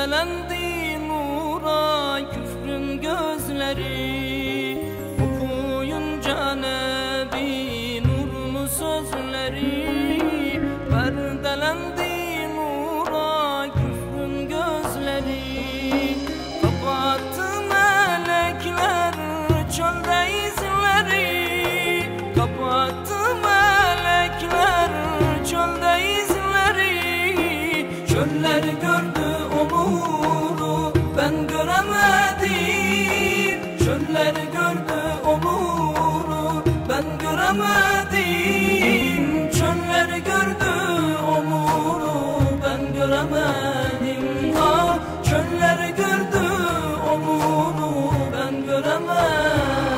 Perdelendi nura küfrün gözleri, okuyunca Nebi nurlu sözleri. Perdelendi nura küfrün gözleri, kapattı melekler çölde izleri. Kapattı melekler çölde izleri. Çöller gördü onuru ben göremedim. Çöller gördü onuru ben göremedim. Çöller gördü onuru ben göremedim. Ah, çöller gördü onuru ben göremedim.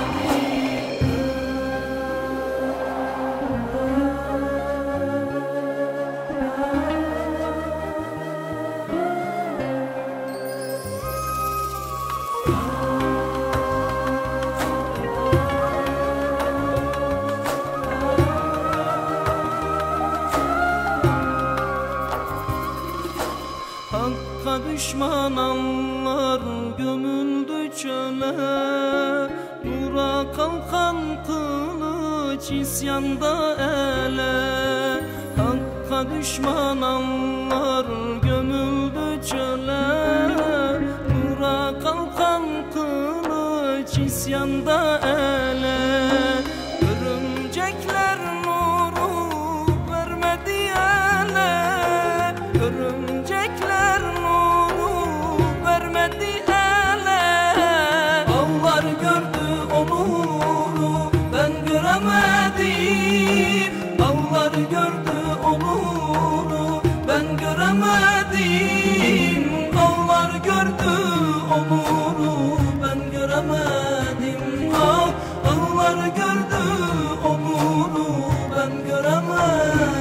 Hakka düşman anlar gömüldü çöle, nura kalkan kılıç isyanda ele. Hakka düşman anlar gömüldü çöle, nura kalkan kılıç isyanda ele. Örümcekler nuru vermedi ele, örümcekler nuru vermedi ele. Ağlar gördü o nuru ben göremedim. Ağlar gördü o nuru ben göremedim. Ağlar gördü o nuru ben göremedim. Ah, ağlar gördü o nuru ben göremedim.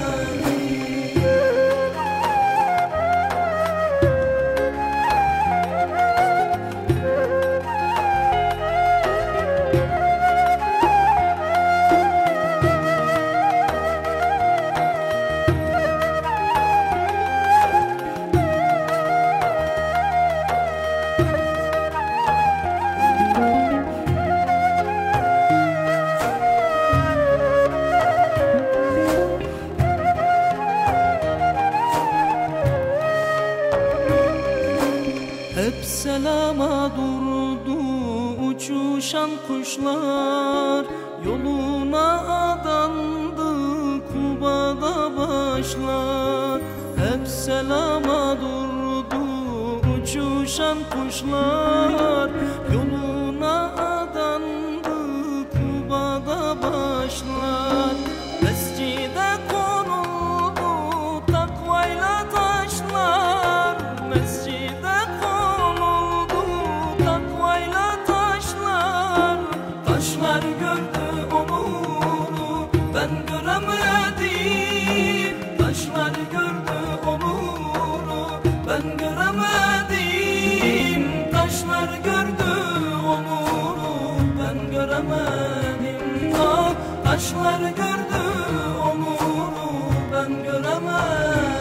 Hep selama durdu uçuşan kuşlar, yoluna adandı Kuba'da başlar. Hep selama durdu uçuşan kuşlar, yoluna adandı Kuba'da başlar. Mescide konuldu takvayla taşlar, mescide konuldu takvayla taşlar. Taşlar gördü o nuru ben göremedim. Taşlar gördü o nuru ben göremedim. Taşlar gördü o nuru ben göremedim. Ah, taşlar gördü o nuru ben göremedim.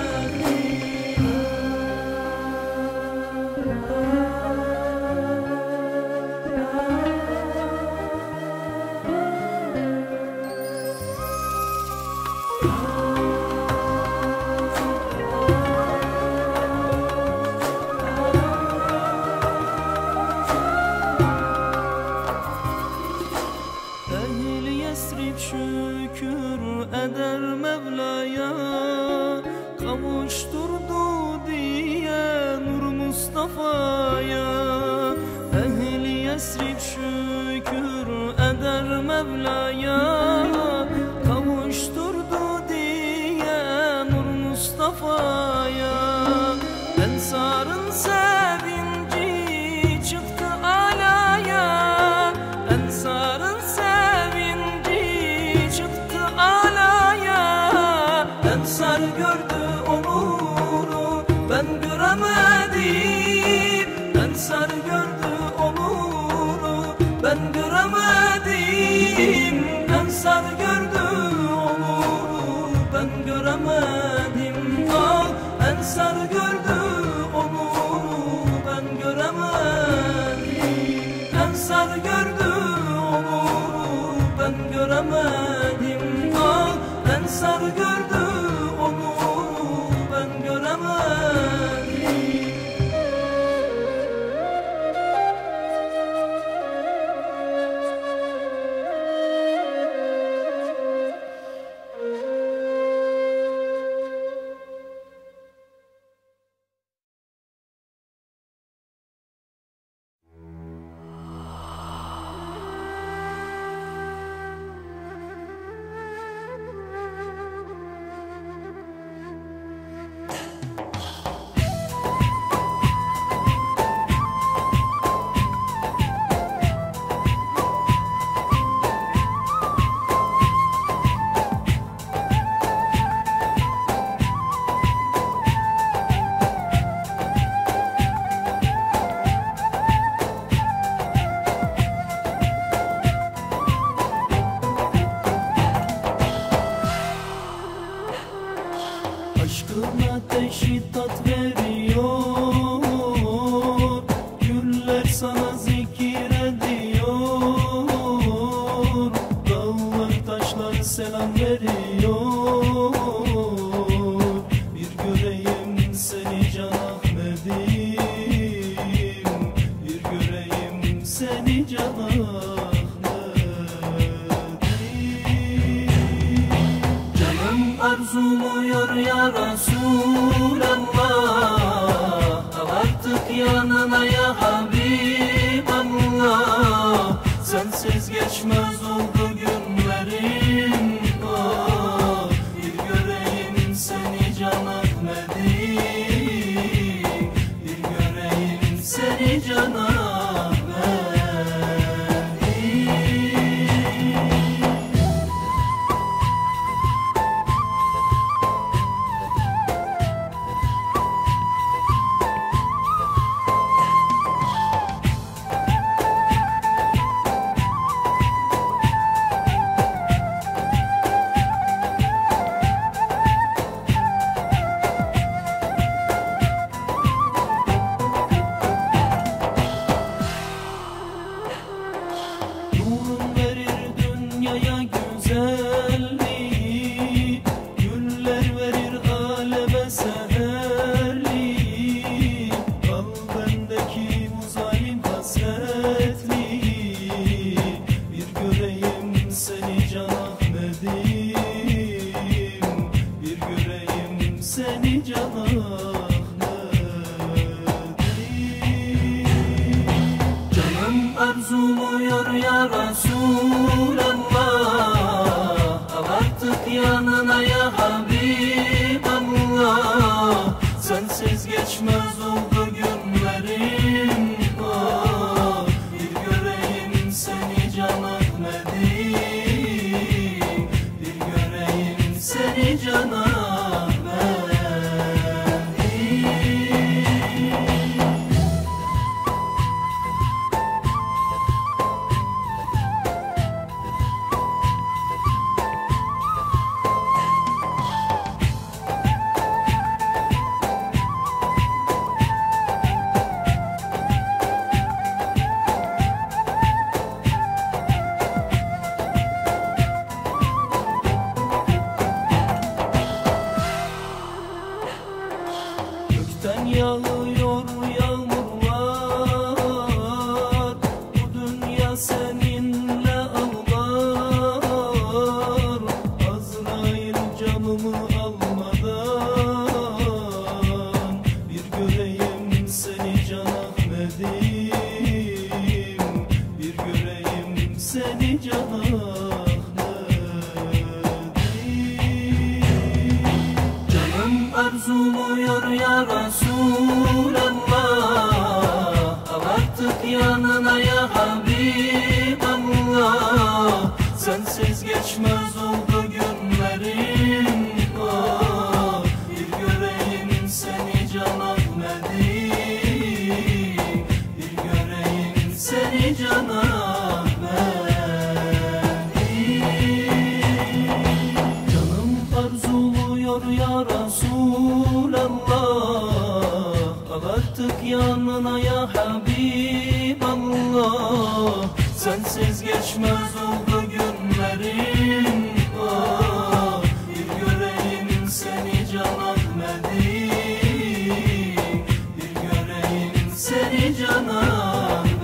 Ehl-i Yesrib şükür eder Mevla'ya, kavuşturdu diye Nur Mustafa'ya. Ehl-i Yesrib şükür eder Mevla'ya, kavuşturdu diye Nur Mustafa'ya. Ensarın sevinci çıktı alaya, ensarın sevinci çıktı alaya. Ensar gördü o nuru ben göremedim. Ensar gördü o nuru ben göremedim. Ensar gördü o nuru ben göremedim. Ah, ensar gördü o nuru canah nedir? Canım arzuluyor ya Resulallah, al artık yanına ya Habiballah. Sensiz geçmez oldu günlerim, ah, bir göreyim seni can Ahmet'im, bir göreyim seni can Ahmet'im. Nurun verir dünyaya güzelliği, güller verir aleme seherliği. Al bendeki bu zalim hasretliği, bir göreyim seni can Ahmet'im, bir göreyim seni can arzuluyor ya Resulallah, al artık yanına ya Habiballah. Sensiz geçmez oldu günlerim, ah, bir göreyim seni can Ahmet'im, bir göreyim seni can Ahmet'im. Gökten yağıyor yağmurlar, bu dünya seninle ağlar. Azrail canımı almadan, bir göreyim seni can Ahmet'im, bir göreyim seni can arzuluyor ya Resulallah, al artık yanına ya Habiballah. Sensiz geçmez oldu günlerim, ah, bir göreyim seni can Ahmet'im, bir göreyim seni can Ahmet'im. Canım arzuluyor ya Resulallah, al artık yanına ya Habiballah. Sensiz geçmez oldu günlerim, ah, bir göreyim seni can Ahmet'im, bir göreyim seni can Ahmet'im.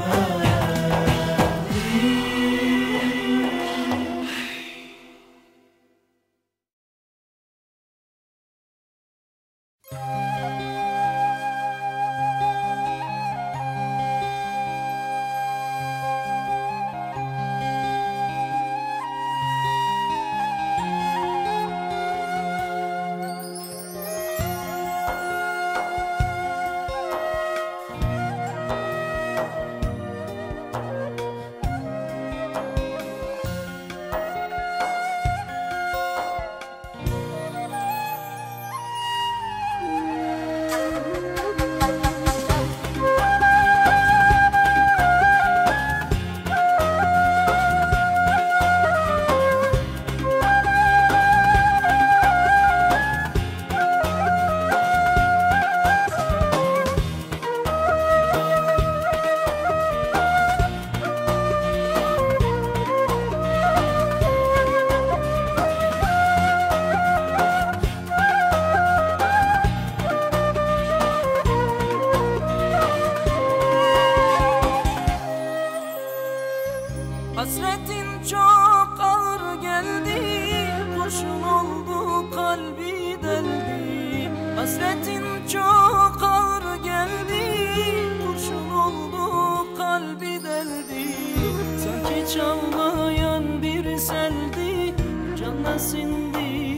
Hasretin çok ağır geldi, kurşun oldu kalbi deldi. Hasretin çok ağır geldi, kurşun oldu kalbi deldi. Sanki çağlayan bir seldi, canla sindi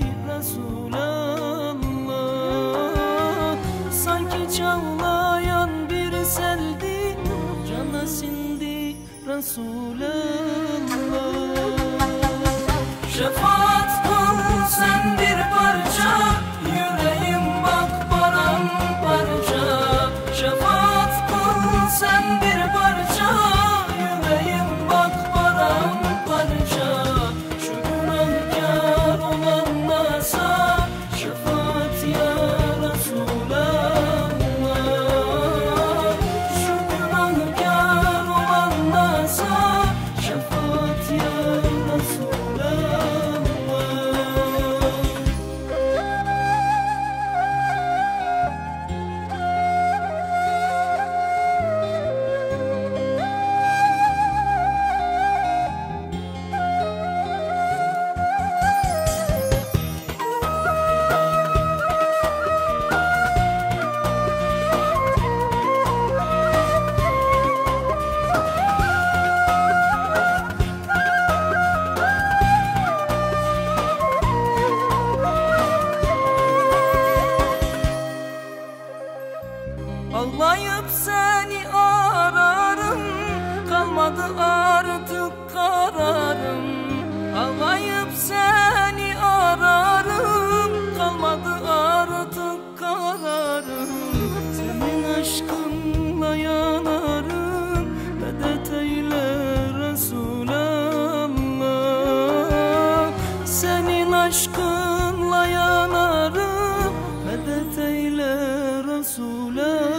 Resulallah. Sanki çağlayan bir seldi, canla sindi Resulallah. Şefaat kıl sen bir parça, yüreğim bak paramparça. Şefaat kıl sen bir parça, yüreğim bak paramparça. Şu günahkar olan nasa, şefaat ya Resulallah. Şu günahkar olan nasa, şefaat ya Resulallah. Ağlayıp seni ararım, kalmadı artık kararım. Ağlayıp seni ararım, kalmadı artık kararım. Senin aşkınla yanarım, medet eyle Resulallah. Senin aşkınla yanarım, medet eyle Resulallah.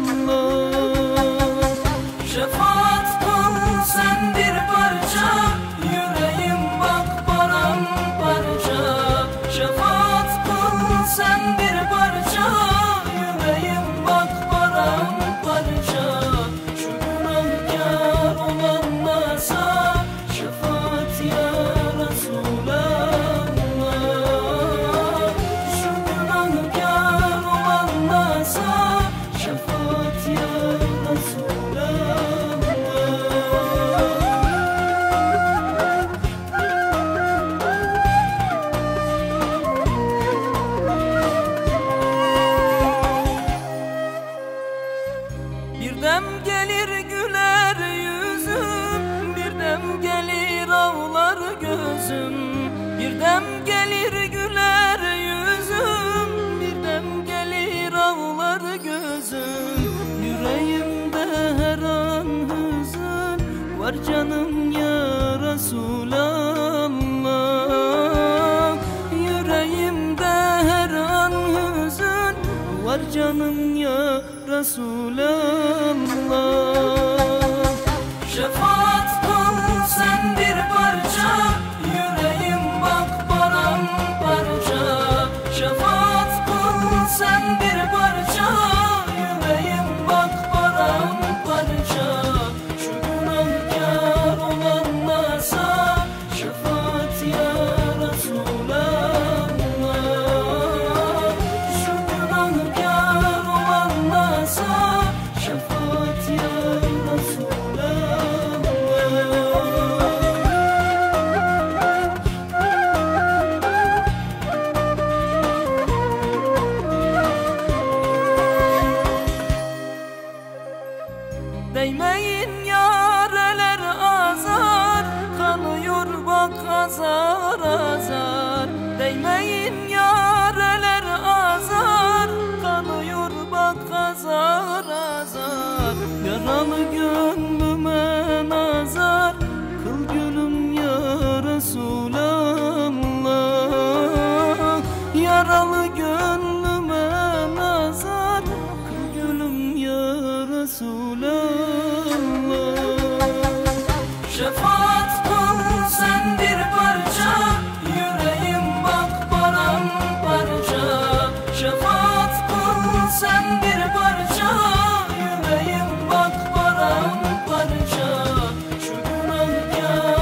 Şefaat kıl sen bir parça, yüreğim bak paramparça. Şefaat kıl sen bir parça, yüreğim bak paramparça. Şu günahkar olan nasa, şefaat ya Resulallah. Şu günahkar olan nasa, şefaat ya Resulallah. Bir dem gelir güler yüzüm, bir dem gelir ağlar gözüm. Bir dem gelir güler yüzüm, bir dem gelir ağlar gözüm. Yüreğimde her an hüzün var canım ya Resulallah. Yüreğimde her an hüzün var canım ya Resulallah. Şefaat kıl sen bir parça, yüreğim bak paramparça. Şefaat kıl sen bir parça, yüreğim bak paramparça. Şu günahkar olan nasa, şefaat ya Resulallah. Şu günahkar olan nasa, şefaat ya Resulallah. Değmeyin yareler azar, kanıyor bak azar azar. Değmeyin yareler azar, kanıyor bak azar azar. Yaralı gönlüme nazar, kıl gülüm ya Resulallah. Yaralı gönlüme nazar, kıl gülüm ya Resulallah. Şefaat kıl sen bir parça, yüreğim bak paramparça. Şefaat kıl sen bir parça, yüreğim bak paramparça. Şu günahkar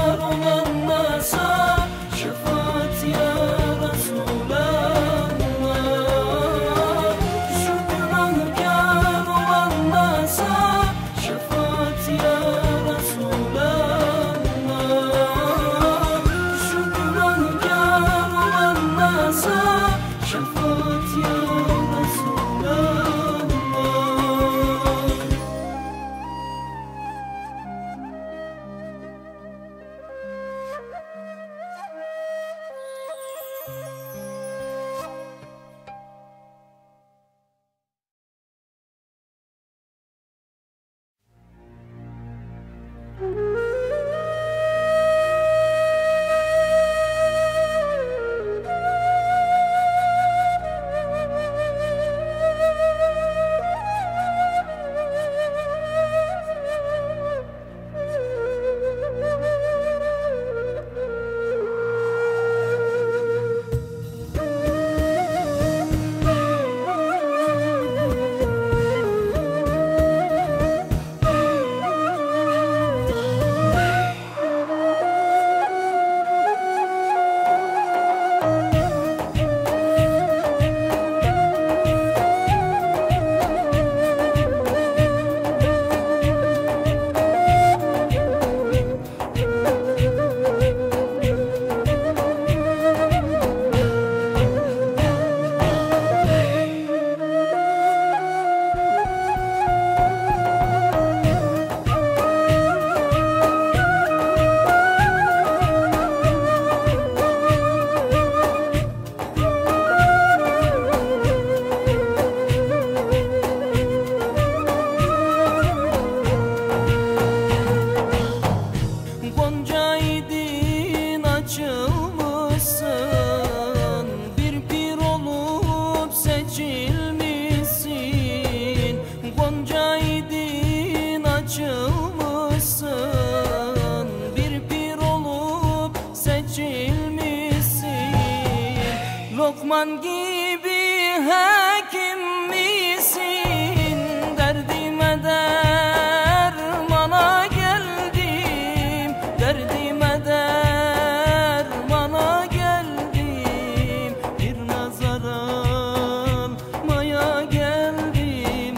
Lokman gibi hakim misin? Derdime dermana geldim, derdime dermana geldim, bir nazar almaya geldim.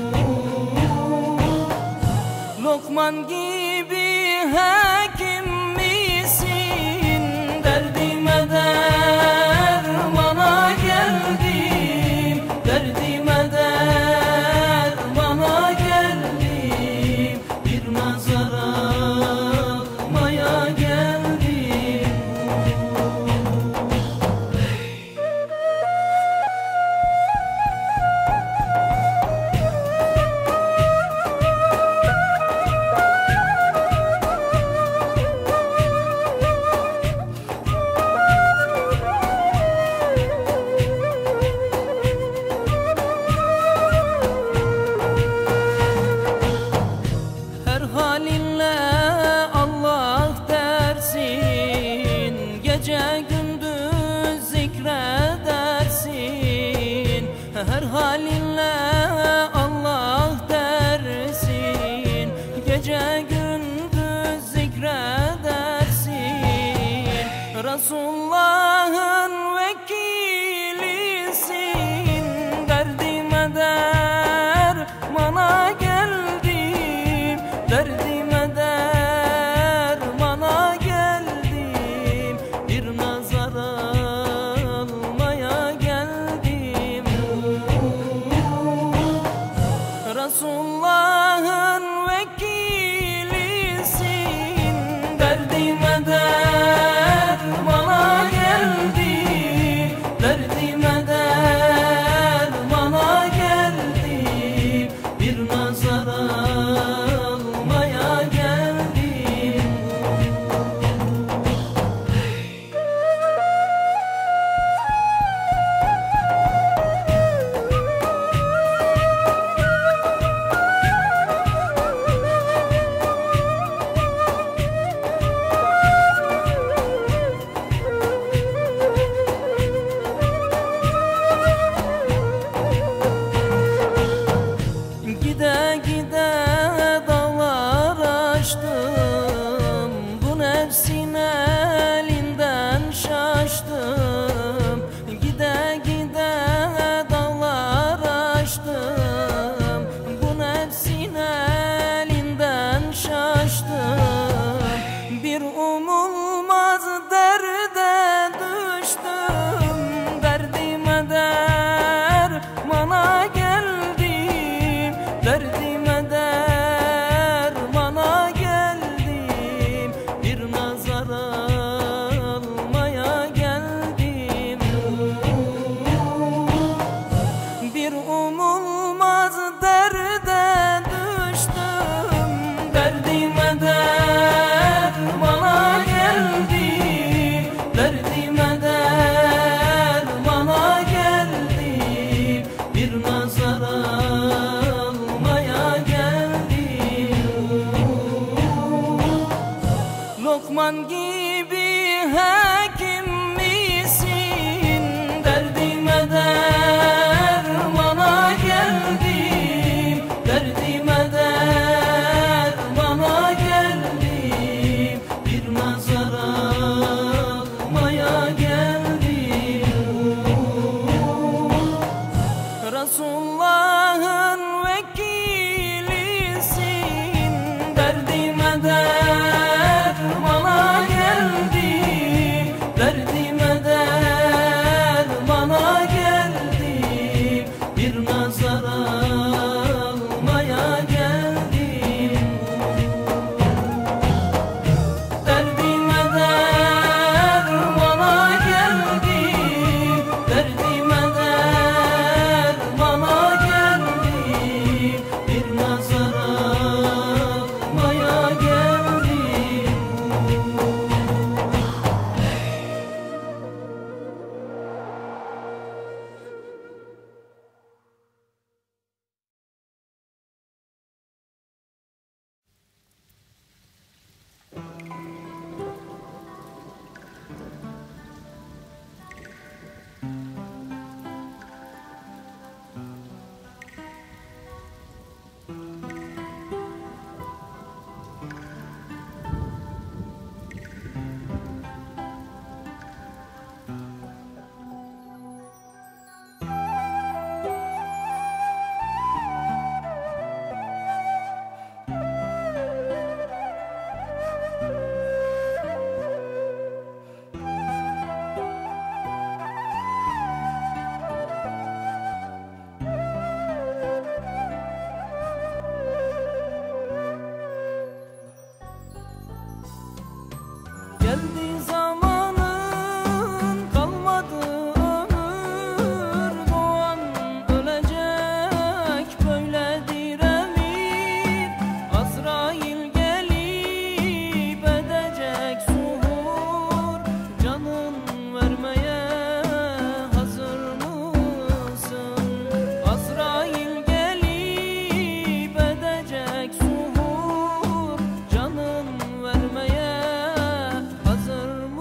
Lokman gibi hakim misin? Derdime dermana geldim, derdime dermana geldim, bir nazar almaya geldim. Her halinle Allah dersin, gece gündüz zikredersin. Her halinle Allah dersin, gece gündüz zikredersin. Resulullah'ın vekilisin, derdime dermana geldim, derdime dermana geldim, bir nazar almaya geldim. Resulullah'ın vekilisin, derdime dermana geldim, derdime dermana geldim, bir nazar almaya geldim. Gide gide dağlar aştım, bu nefsin elinden şaştım. Gide gide dağlar aştım, bu nefsin elinden şaştım. Bir umulmaz derde düştüm, derdime dermana geldim, derdime dermana geldim, bir nazar almaya geldim. Bir umulmaz derde düştüm, derdime dermana geldim, derdime dermana geldim, bir nazar almaya geldim. Lokman gibi hakim misin? Derdime dermana geldim, derdime dermana geldim, bir nazar almaya geldim. Resulullah'ın vekilisin, derdime dermana geldim, Geldi zamanın, kalmadı ömür, doğan ölecek, böyledir emir. Azrail gelip edecek suhur, canın vermeye hazır mısın? Azrail gelip edecek suhur, canın vermeye hazır mısın?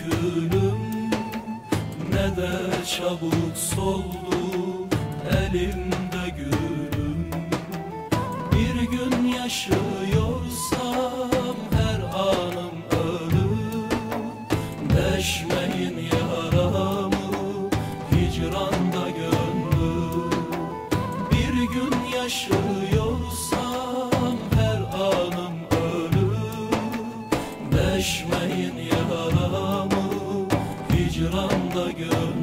gülüm, ne de çabuk soldu elimde gülüm. Bir gün yaşıyorsam her anım ölüm. Deşmeyin yaramı hicranda gönlüm. Bir gün yaşıyorsam her anım ölüm. Deşmeyin yaramı hicranda gönlüm.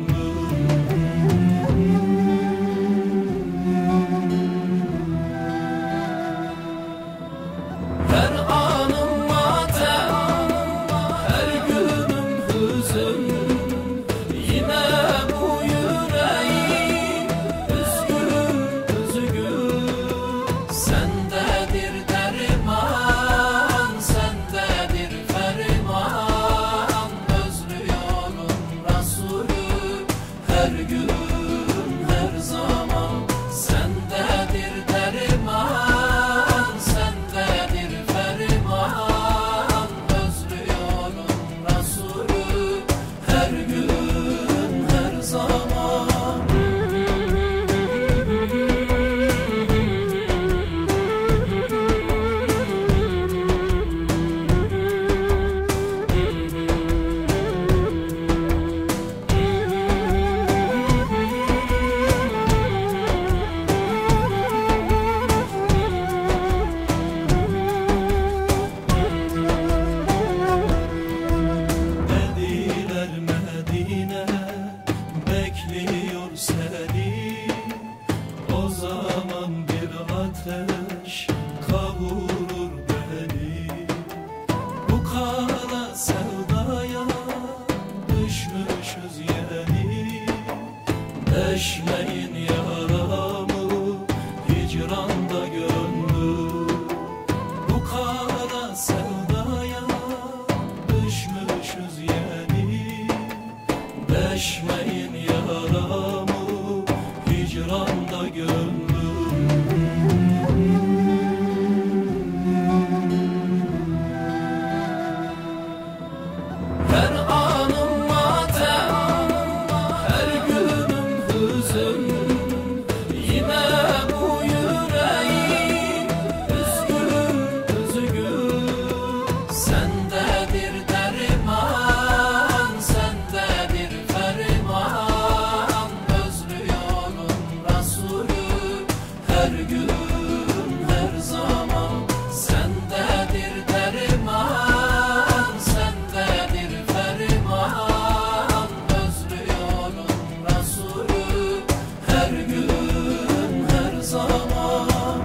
Her anım matem, her günüm hüzün. Yine bu yüreğim üzgün, üzgün. Sendedir derman, sendedir ferman. Özlüyorum Resulü her gün, her zaman. Sendedir derman, sendedir ferman. Özlüyorum Resulü her gün, her zaman. Mediler Medine bekliyor seni. O zaman bir ateş kavurur beni. Bu kara sevdaya düşmüşüz yeni. Deşmeyin yaramı hicranda gönlüm. Bu kara sevdaya düşmüşüz yeni. Deşmeyin yaramı hicranda gönlüm. Her anım matem, her günüm hüzün. Yine bu yüreğim üzgün, üzgün. Sendedir derman, sendedir ferman. Özlüyorum Resulü her gün, her zaman. Sendedir derman, sendedir ferman. Özlüyorum Resulü her gün, her zaman.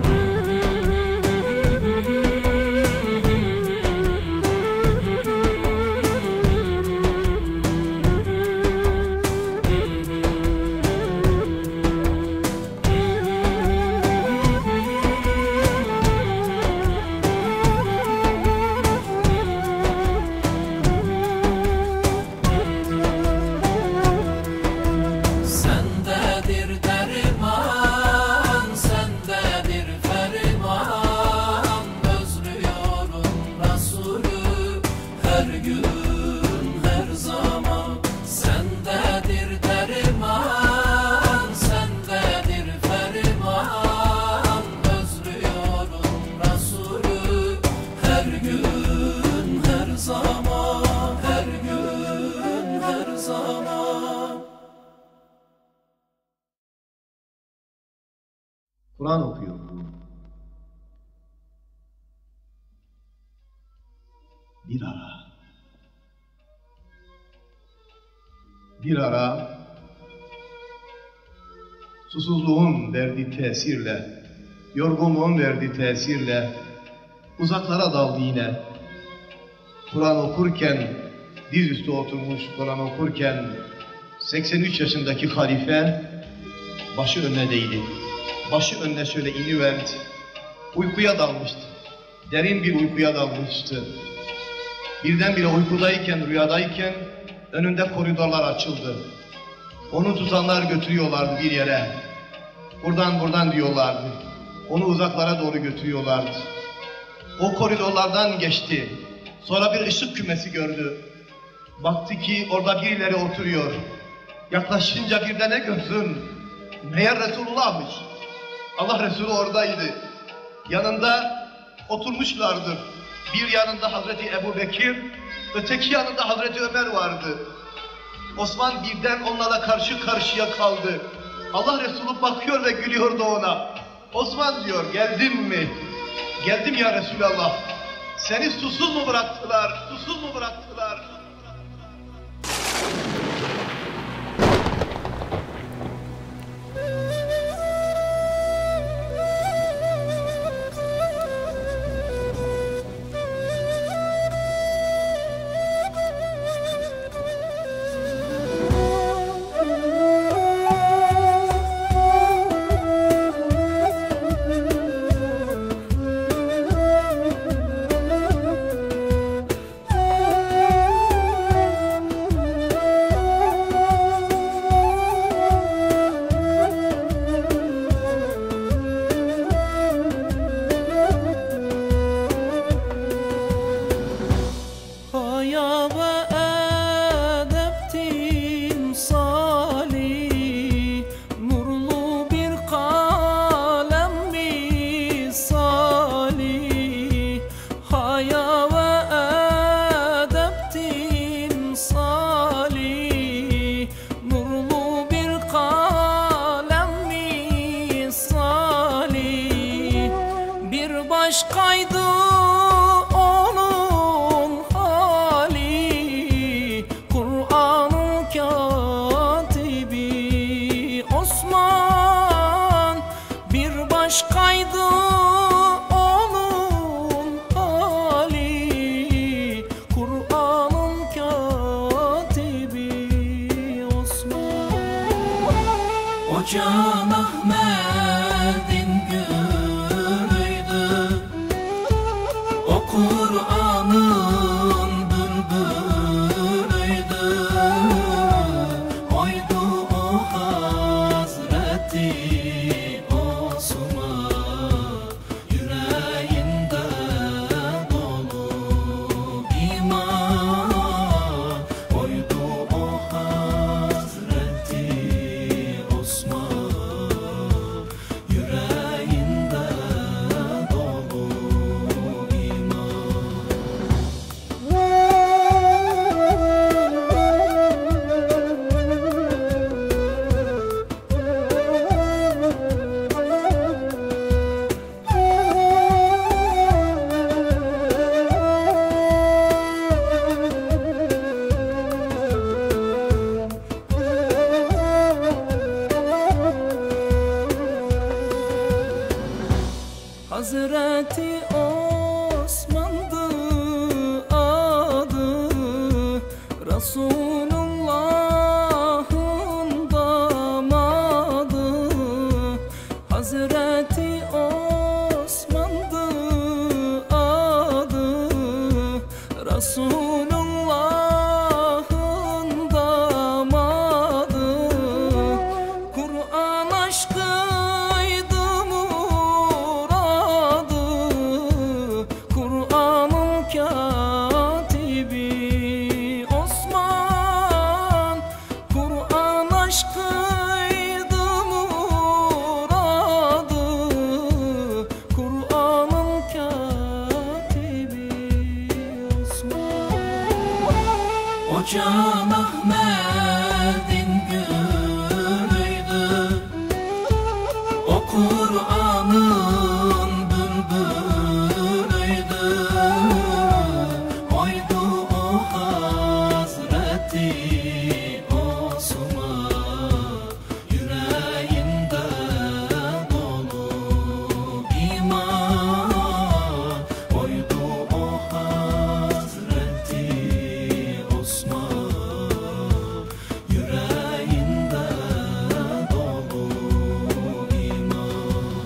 Sendedir derman, sendedir ferman. Özlüyorum Resulü her gün, her zaman. Sendedir derman, sendedir ferman. Özlüyorum Resulü her gün, her zaman. Her gün, her zaman. Kur'an okuyor. Bir ara susuzluğun verdiği tesirle, yorgunluğun verdiği tesirle uzaklara daldı yine. Kur'an okurken, dizüstü oturmuş Kur'an okurken 83 yaşındaki halife başı önüne değdi. Başı önüne şöyle iniverdi. Uykuya dalmıştı. Derin bir uykuya dalmıştı. Birdenbire uykudayken, rüyadayken önünde koridorlar açıldı. Onu tutanlar götürüyorlardı bir yere. Buradan diyorlardı. Onu uzaklara doğru götürüyorlardı. O koridorlardan geçti. Sonra bir ışık kümesi gördü. Baktı ki orada birileri oturuyor. Yaklaşınca bir de ne görsün? Meğer Resulullah'mış. Allah Resulü oradaydı. Yanında oturmuşlardır. Bir yanında Hazreti Ebu Bekir, öteki yanında Hazreti Ömer vardı. Osman birden onlarla karşı karşıya kaldı. Allah Resulü bakıyor ve gülüyordu ona. Osman diyor, geldin mi? Geldim ya Resulallah. Seni susuz mu bıraktılar? Susuz mu bıraktılar? Başkaydı onun hali, Kur'an'ın katibi Osman. Bir başkaydı onun hali, Kur'an'ın katibi Osman. O Can Ahmet'in Kur'an'ın bülbülüydü, oydu o Hazreti Osman. Yüreğinde dolu iman, oydu o Hazreti Osman. Yüreğinde dolu Hazreti Osman'dı adı, Resulullah'ın damadı. Hazreti Osman'dı adı, Resulullah'ın damadı. Kur'an aşkıydı muradı, Kur'an'ın katibi Osman. Kur'an aşkıydı muradı, Kur'an'ın katibi Osman. O Can Ahmet'in gülüydü, o Kur'an'ın bülbülüydü, oydu o Hazreti Osman. Yüreğinde dolu iman, oydu o Hazreti Osman. Yüreğinde dolu iman.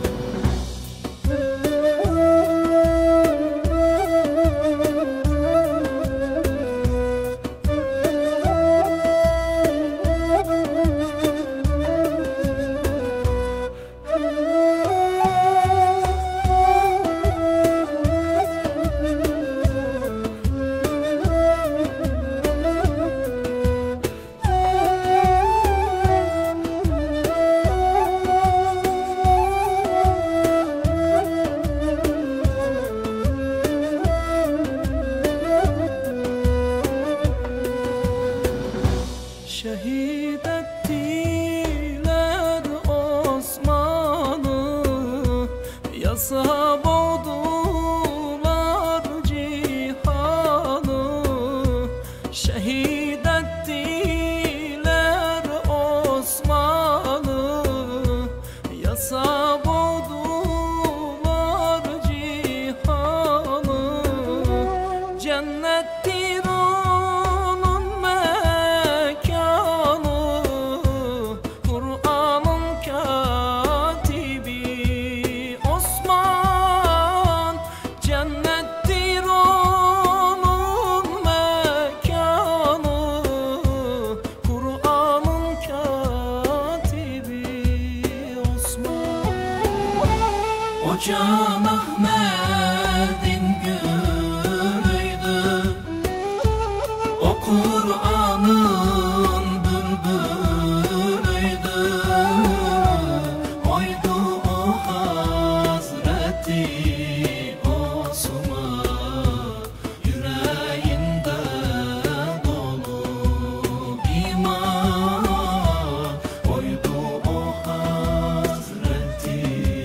Şehit ettiler Osman'ı, yasa boğdular cihanı. Şehit ettiler Osman'ı, yasa boğdular cihanı. Cennettir onun mekanı, Kur'an'ın katibi Osman. Cennettir onun mekanı, Kur'an'ın katibi Osman. Hoca Mehmet'in gülüydü, o Kur'an'ın bülbülüydü. Oydu o Hazreti Osman, yüreğinde dolu iman. Oydu o Hazreti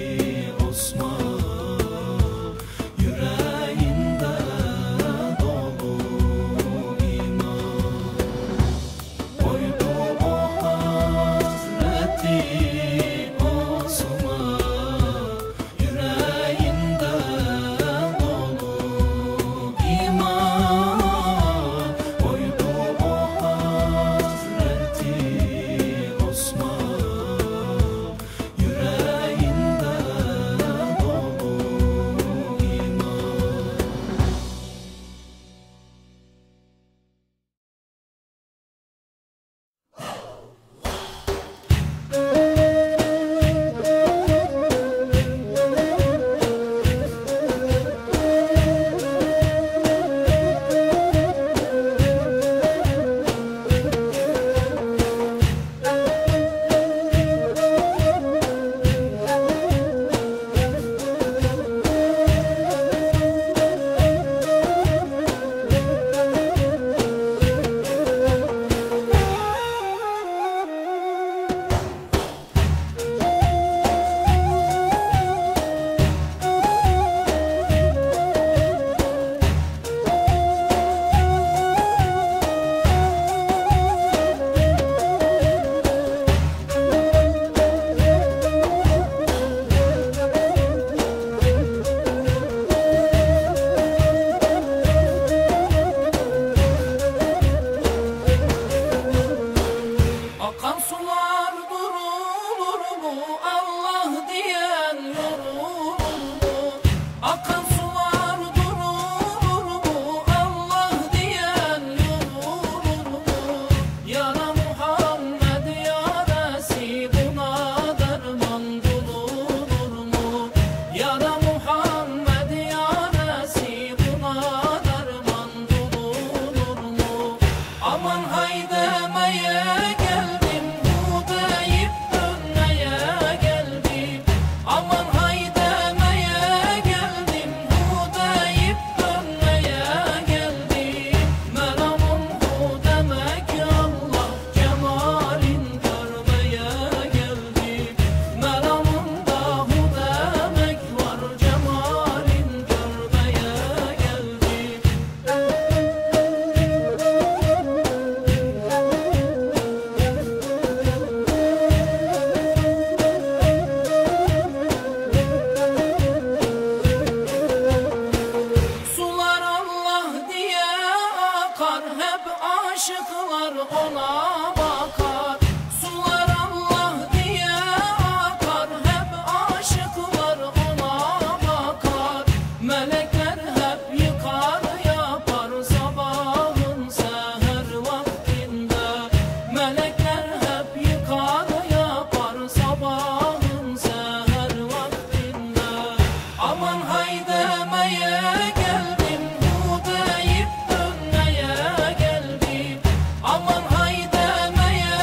Osman, yüreğinde dolu iman. Oydu o Hazreti Osman, yüreğinde dolu iman. Oydu o Hazreti Osman, yüreğinde dolu akan sular durulur mu? Allah diyen yorulur mu? Akan sular durulur mu? Allah diyen yorulur mu? Yara Muhammed yaresi buna derman bulunur mu? Yara Muhammed yaresi buna derman bulunur mu? Aman hay demeye geldim, hu deyip dönmeye geldim. Aman hay demeye geldim, hu deyip dönmeye geldim. Meramım hu demek Allah, cemalin görmeye geldim. Meramımda hu demek var, cemalin görmeye geldim. Sular Allah diye akar, hep aşıklar ona bakar. Sular Allah diye akar, hep aşıklar ona bakar. Melekler hep yıkar yapar sabahın seher vaktinde. Melekler hep yıkar yapar sabahın seher vaktinde. Aman hay demeye geldim, hu deyip dönmeye geldim. Aman hay demeye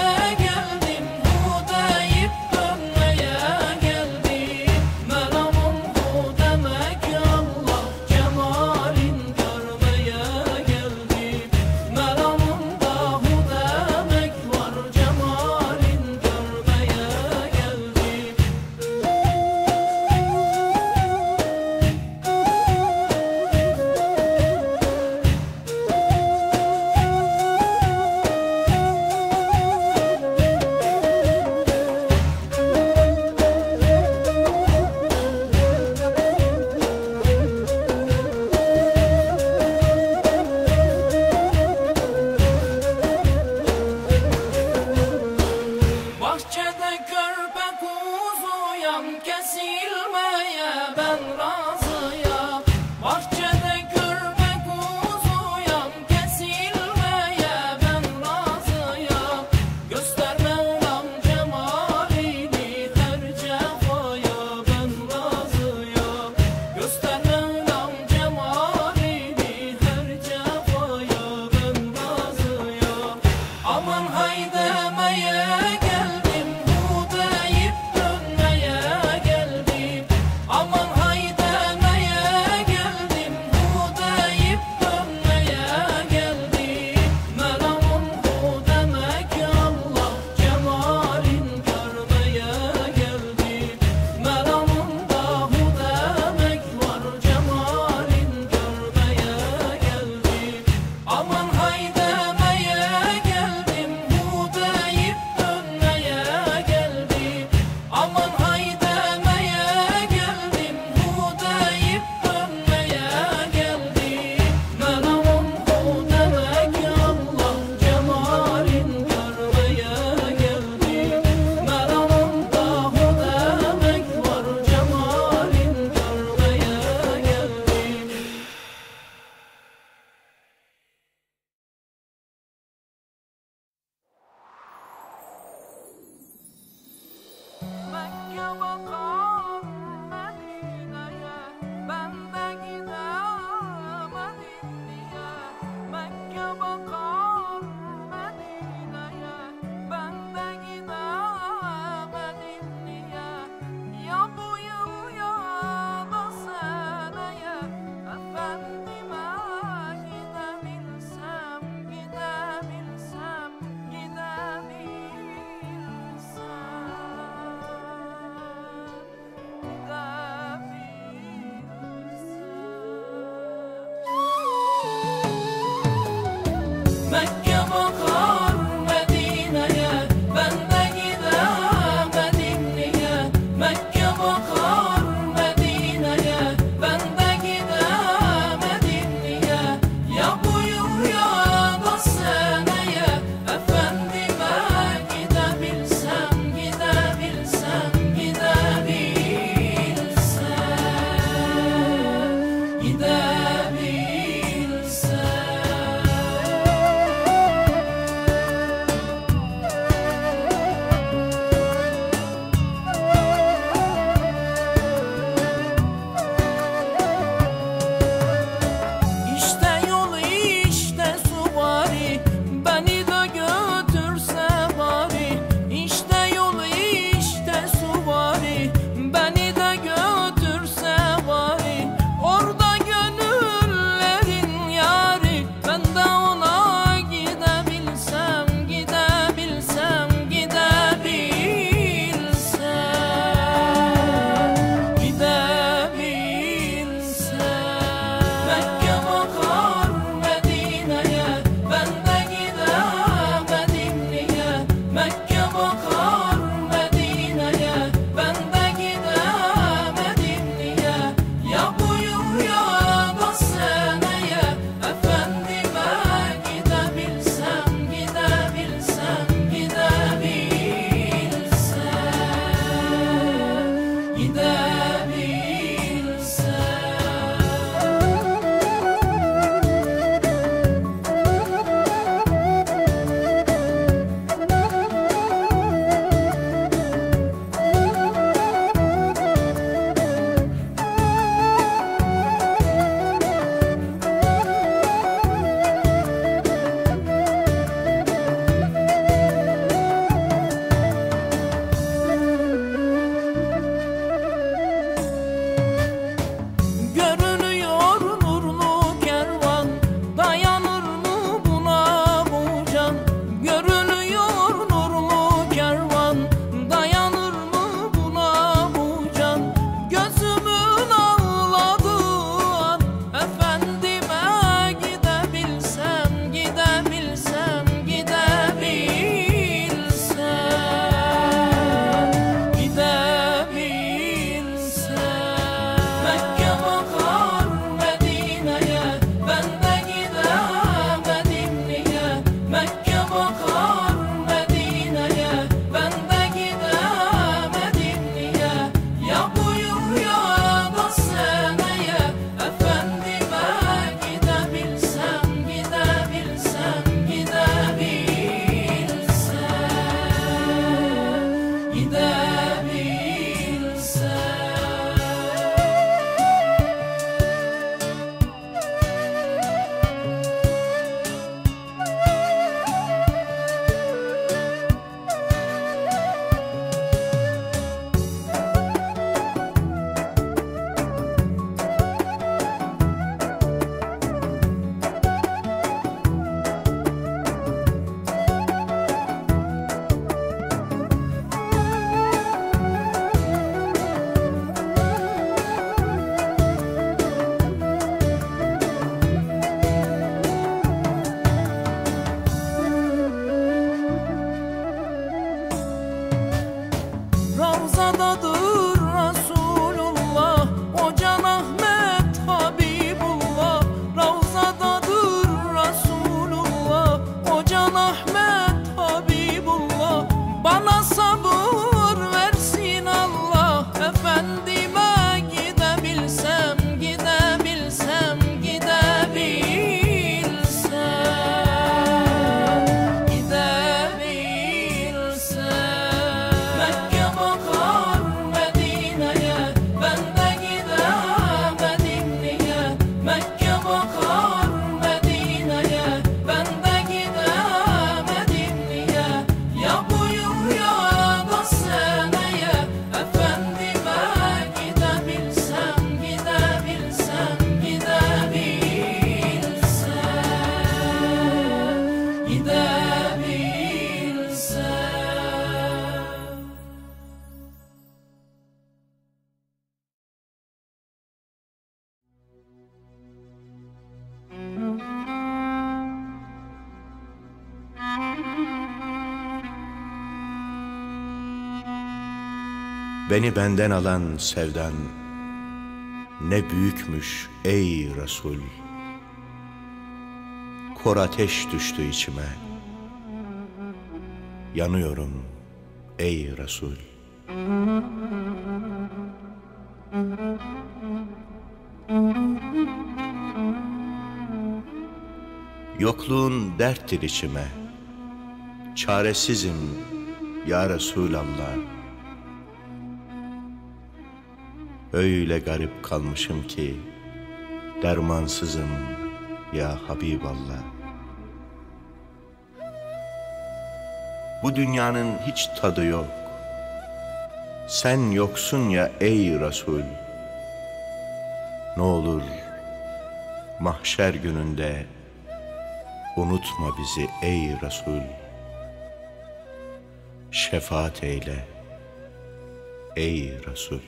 hay demeye geldim, hu deyip dönmeye geldim. Aman hay demeye geldim, hu deyip dönmeye geldim. Meramım hu demek Allah, cemalin görmeye geldim. Meramımda hu demek var, cemalin görmeye geldim. Aman hay demeye geldim, hu deyip dönmeye geldim. Aman hay demeye geldim, hu deyip dönmeye geldim. Meramım hu demek Allah, cemalin görmeye geldim. Meramımda hu demek var, cemalin görmeye geldim. Mekke bakar Medine'ye, ben de gidemedim niye? Mekke bakar Medine'ye, ben de gidemedim niye? Ya bu yıl ya da seneye, efendime gidebilsem, gidebilsem, Mekke bakar Medine'ye, ben de gidemedim niye? Mekke bakar Medine'ye, ben de gidemedim niye? Ya bu yıl ya da seneye, efendime gidebilsem, gidebilsem, gidebilsem, gidebilsem. İşte yol işte suvari, beni de götürse bari. İşte yol işte suvari, beni de götürse bari. Orada gönüllerin yari, ben de ona gidebilsem, gidebilsem, gidebilsem, gidebilsem. Mekke bakar Medine'ye, ben de gidemedim niye? Mekke bakar Medine'ye, ben de gidemedim niye? Ya bu yıl ya da seneye, efendime gidebilsem, gidebilsem, gidebilsem, gidebilsem. Beni benden alan sevdan ne büyükmüş ey Resul. Kor ateş düştü içime, yanıyorum ey Resul. Yokluğun derttir içime, çaresizim ya Resulallah. Öyle garip kalmışım ki dermansızım ya Habiballah. Bu dünyanın hiç tadı yok, sen yoksun ya ey Resul. Ne olur mahşer gününde unutma bizi ey Resul. Şefaat eyle ey Resul.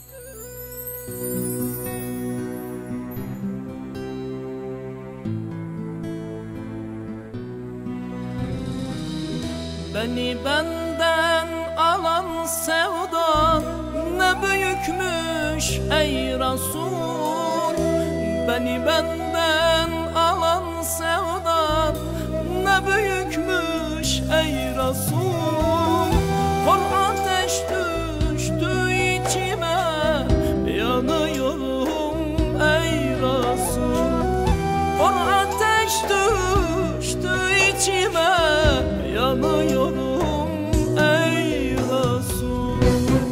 Beni benden alan sevdan ne büyükmüş ey Resul. Beni benden alan sevdan ne büyükmüş ey Resul. Kor ateş düştü içime, yanıyorum ey Resul. Kor ateş düştü içime, yanıyorum ey Resul.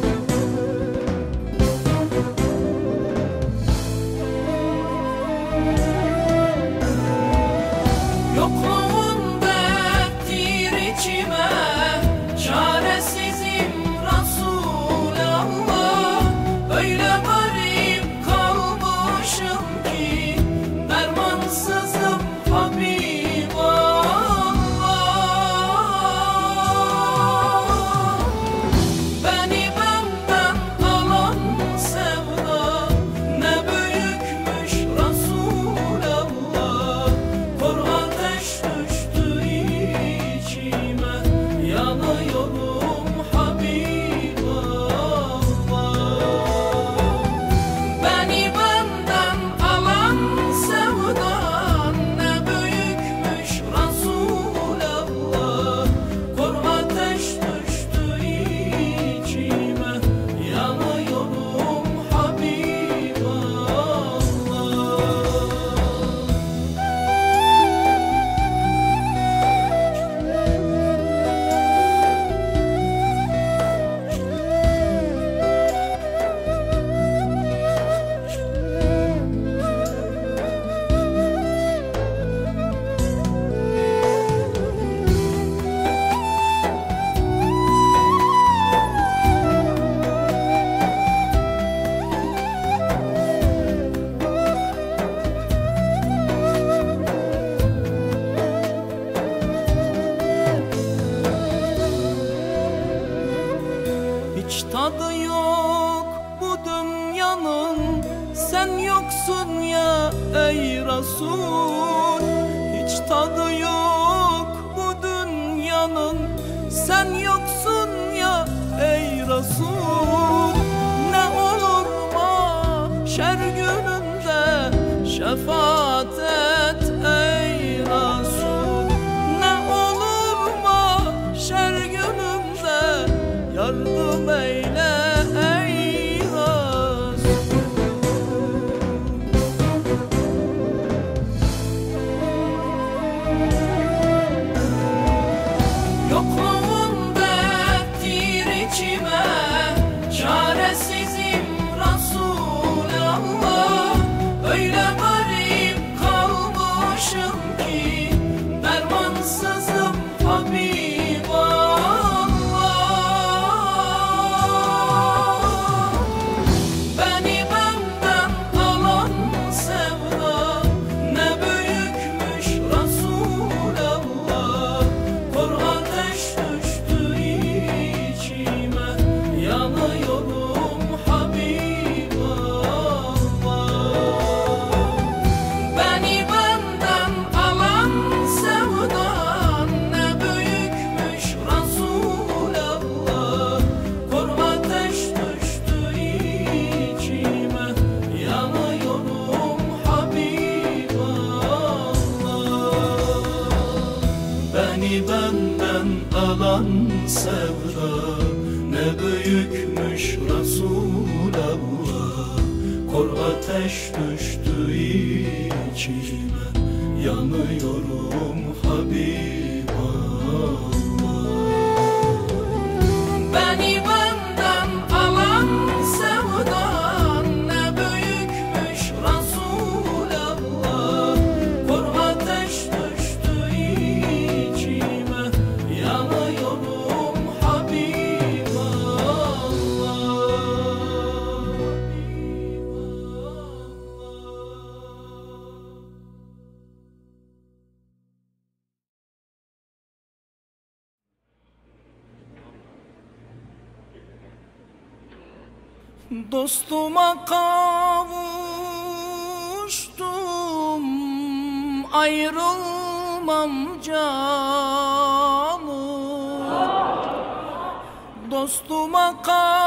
Yokluğun derttir içime, çaresizim Resulallah. Öyle garip kalmışım ki dermansızım Habiballah. Beni benden alan sevda ne büyükmüş Resulallah. Kor ateş düştü içime, yanıyorum Habiballah. Beni benden alan sevda ne büyükmüş Resulallah. Kor ateş düştü içime, yanıyorum Habiballah. Hiç tadı yok bu dünyanın, sen yoksun ya ey Resul. Hiç tadı yok bu dünyanın, sen yoksun ya ey Resul. Ne olur mahşer gününde şefaat et ey Resul. Ne olur mahşer gününde yardım eyle ey Resul. Yokluğun derttir içime, çaresizim Resulallah. Öyle garip kalmışım ki dermansızım Habiballah. alan sevda ne büyükmüş Resulallah. Kor ateş düştü içime, yanıyorum Habiballah. Beni benden alan sevdan ne büyükmüş Resulallah. Kor ateş düştü içime, yanıyorum Dostuma kavuştum, ayrılmam canım. Dostuma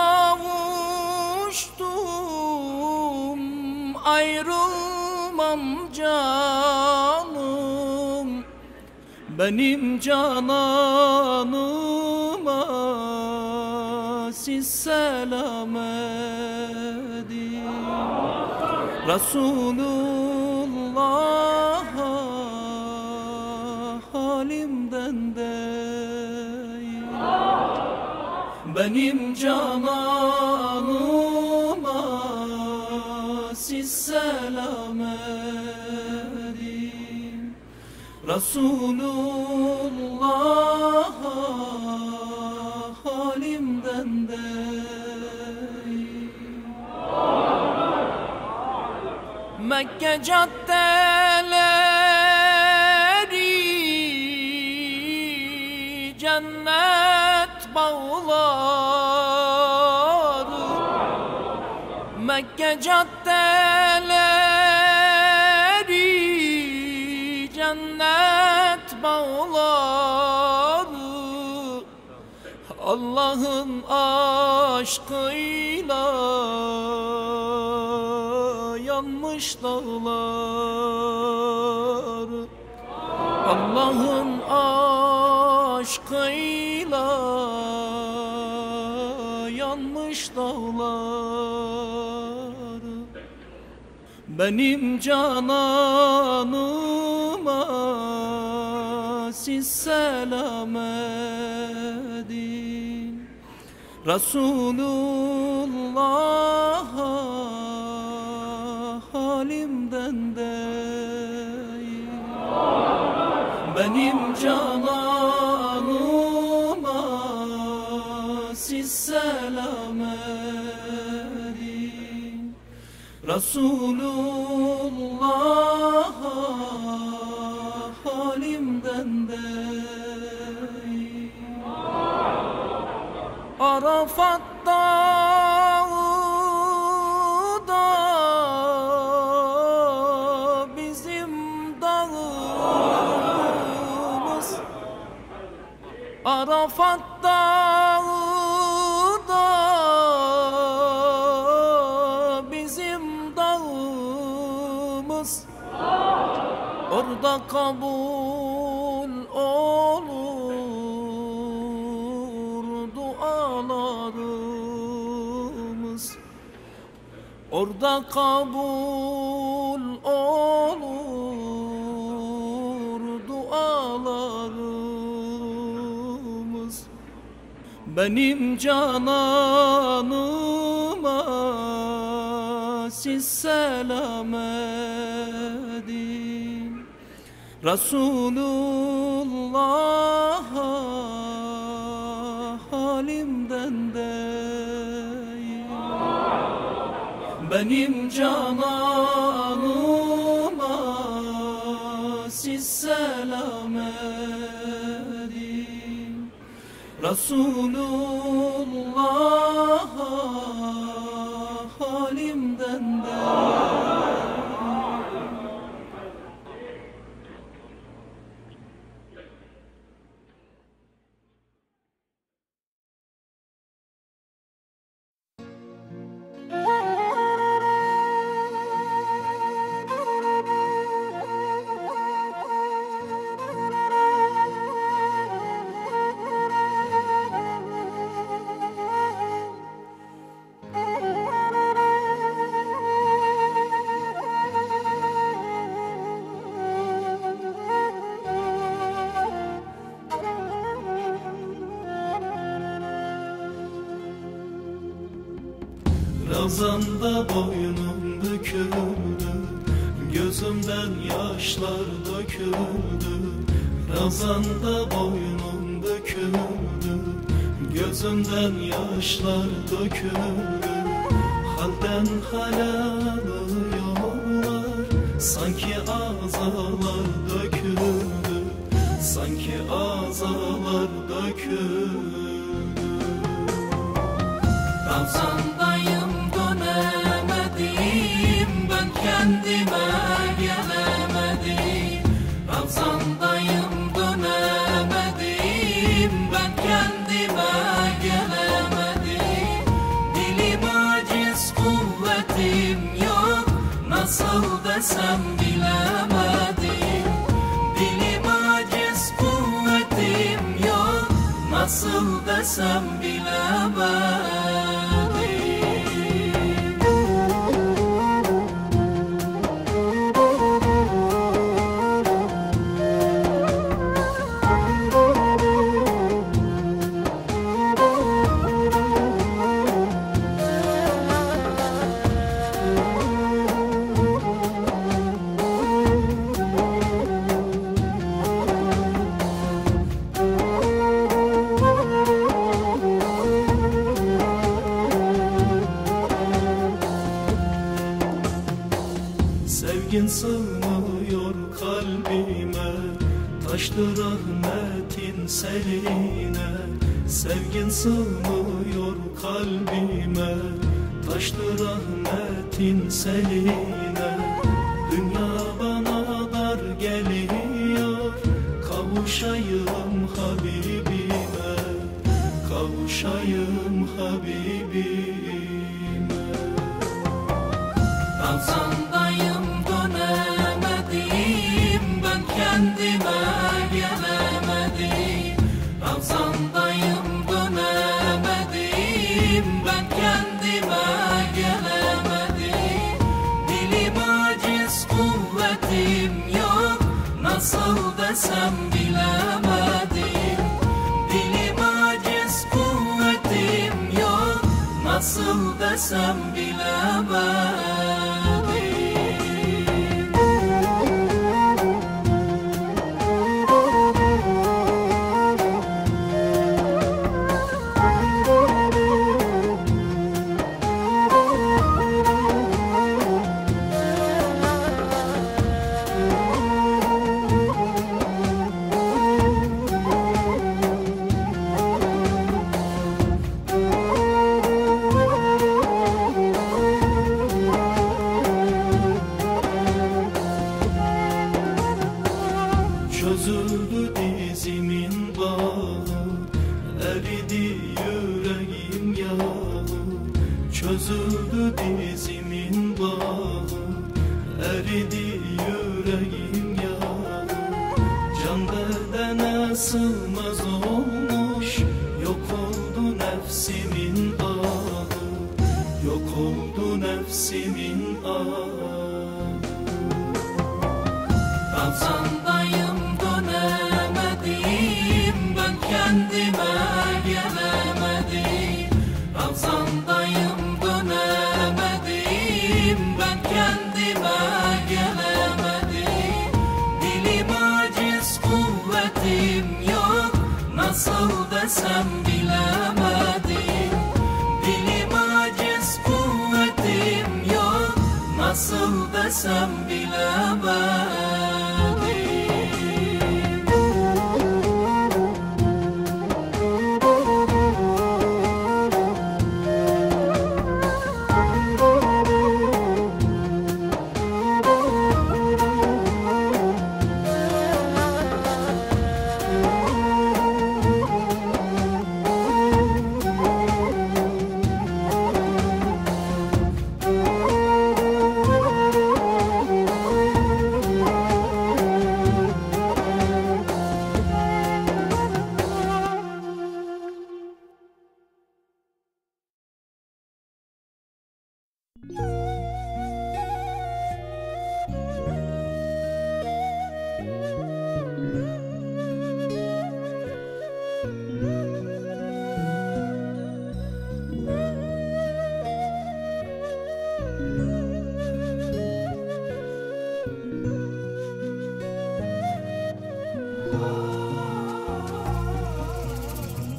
kavuştum, ayrılmam canım. Benim cananıma siz selam edin. Resulullah'a halimden değil. Benim cananıma siz selam edin. Resulullah'a halimden değil. Mekke caddeleri cennet bağları. Mekke caddeleri cennet bağları. Allah'ın aşkıyla yanmış dağlar. Allah'ın aşkıyla yanmış dağlar. Benim cananıma siz selam edin. Resulullah'a halimden değil. Benim cananıma siz selam edin. Resulullah'a halimden değil. Arafat dağı da bizim dağımız. Arafat dağı da bizim dağımız. Orada kabul olur dualarımız. Orada kabul olur dualarımız. Benim cananıma siz selam edin. Resulullah'a halimden değil. Benim cananıma siz selam edin. Resulullah'a halimden değil. Ravzanda boynum büküldü, gözümden yaşlar döküldü. Ravzanda boynum büküldü, gözümden yaşlar döküldü. Halden hale alıyorlar, sanki azalar döküldü, sanki azalar döküldü. Ravzandayım dönemedim, ben kendime gelemedim. Ravzandayım dönemedim, ben kendime gelemedim. Dilim aciz, kuvvetim yok, nasıl desem bilemedim. Dilim aciz, kuvvetim yok, nasıl desem bilemedim. Sevgin sığmıyor kalbime, taştı rahmetin seline. Sevgin sığmıyor kalbime, taştı rahmetin seline. Dünya bana dar geliyor, kavuşayım Habibime, kavuşayım Habibime. Ravzandayım dönemedim, ben kendime gelemedim. Ravzandayım dönemedim, ben kendime gelemedim. Dilim aciz, kuvvetim yok, nasıl desem bilemedim. Dilim aciz, kuvvetim yok, nasıl desem bilemedim. Çözüldü dizimin bağı, eridi yüreğim yağı. Çözüldü dizimin bağı, eridi yüreğim yağı. Can bedene sığmaz olmuş, yok oldu nefsimin ağı, yok oldu nefsimin ağı. Ravzandayım dönemedim, ben kendime gelemedim. Ravzandayım dönemedim, ben kendime gelemedim. Dilim aciz, kuvvetim yok, nasıl desem bilemedim. Dilim aciz, kuvvetim yok, nasıl desem bilemedim.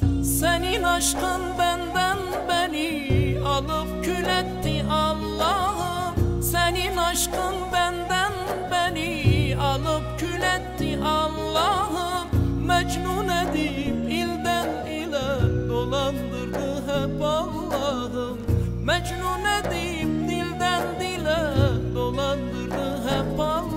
Senin aşkın benden beni alıp kül etti Allah'ım. Senin aşkın benden beni alıp kül etti Allah'ım. Mecnun edip ilden ile dolandırdı hep Allah'ım. Mecnun edip dilden dile dolandırdı hep Allah.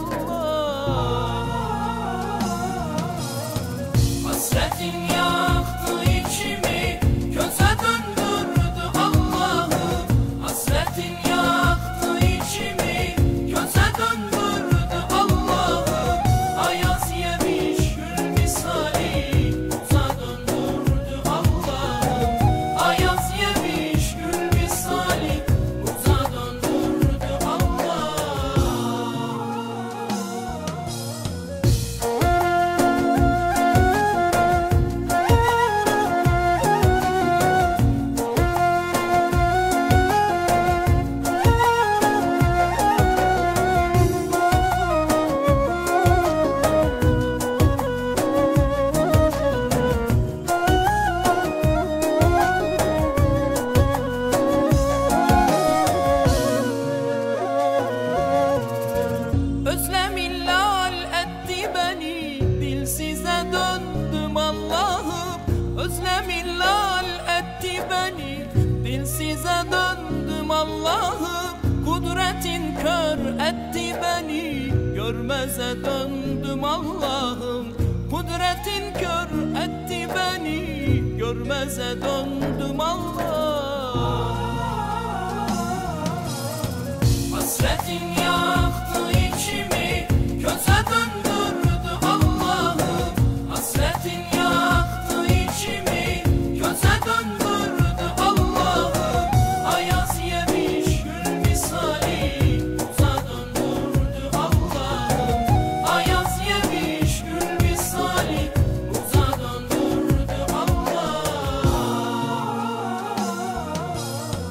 Hasretin yaktı içimi, köze döndürdü Allah'ım. Hasretin yaktı içimi, köze döndürdü Allah'ım. Ayaz yemiş gül misali, uza döndürdü Allah'ım. Ayaz yemiş gül misali, uza döndürdü Allah'ım. Özlem illal etti beni, dilsize döndüm Allah'ım. Özlem illal etti beni, dilsize döndüm Allah'ım. Kudretin kör etti beni, görmeze döndüm Allah'ım. Kudretin kör etti beni, görmeze döndüm Allah'ım. Hasretin yaktı içimi, köze döndürdü Allah'ım. Hasretin yaktı içimi, köze döndürdü Allah'ım. Ayaz yemiş gül misali, uza döndürdü Allah'ım. Ayaz yemiş gül misali, uza döndürdü Allah'ım.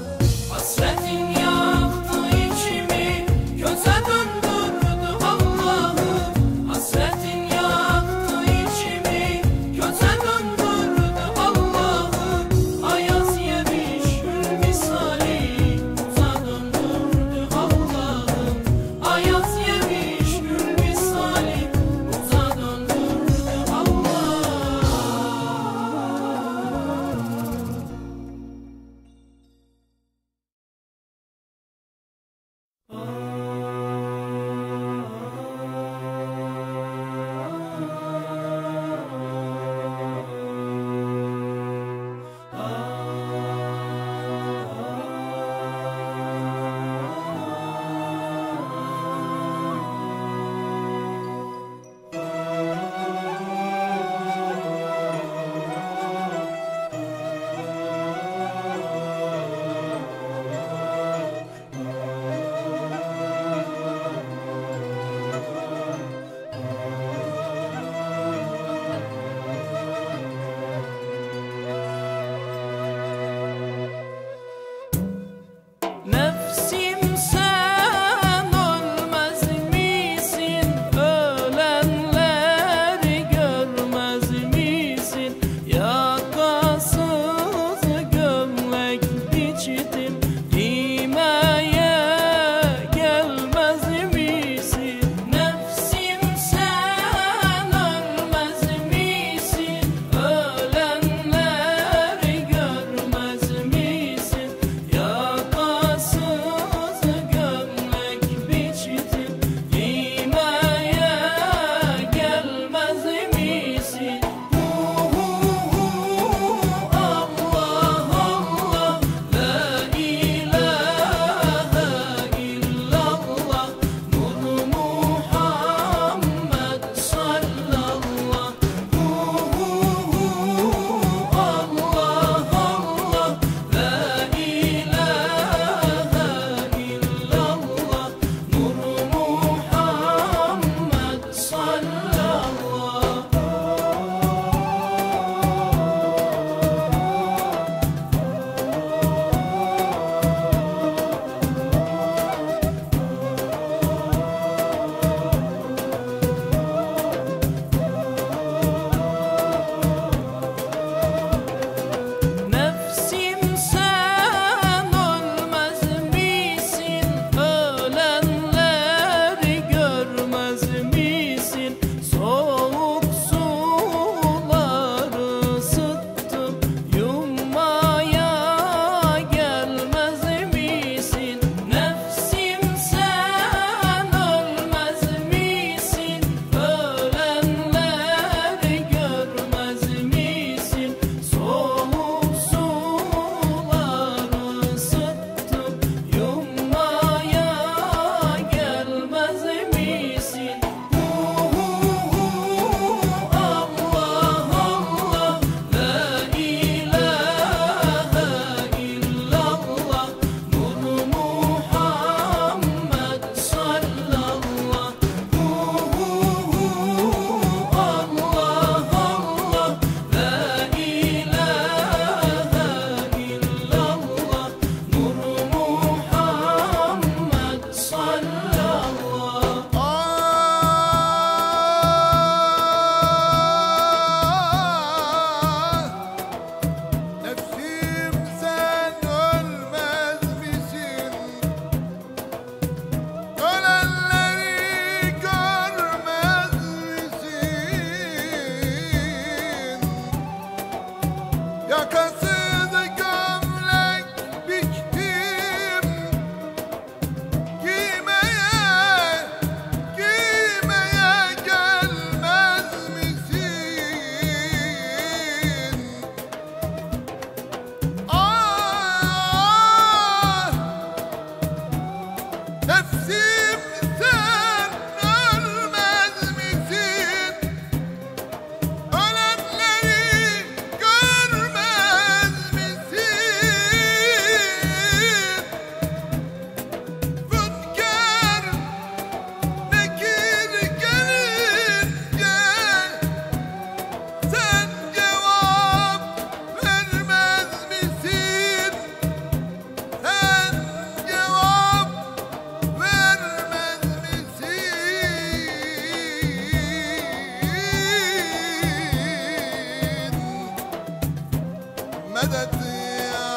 medet ya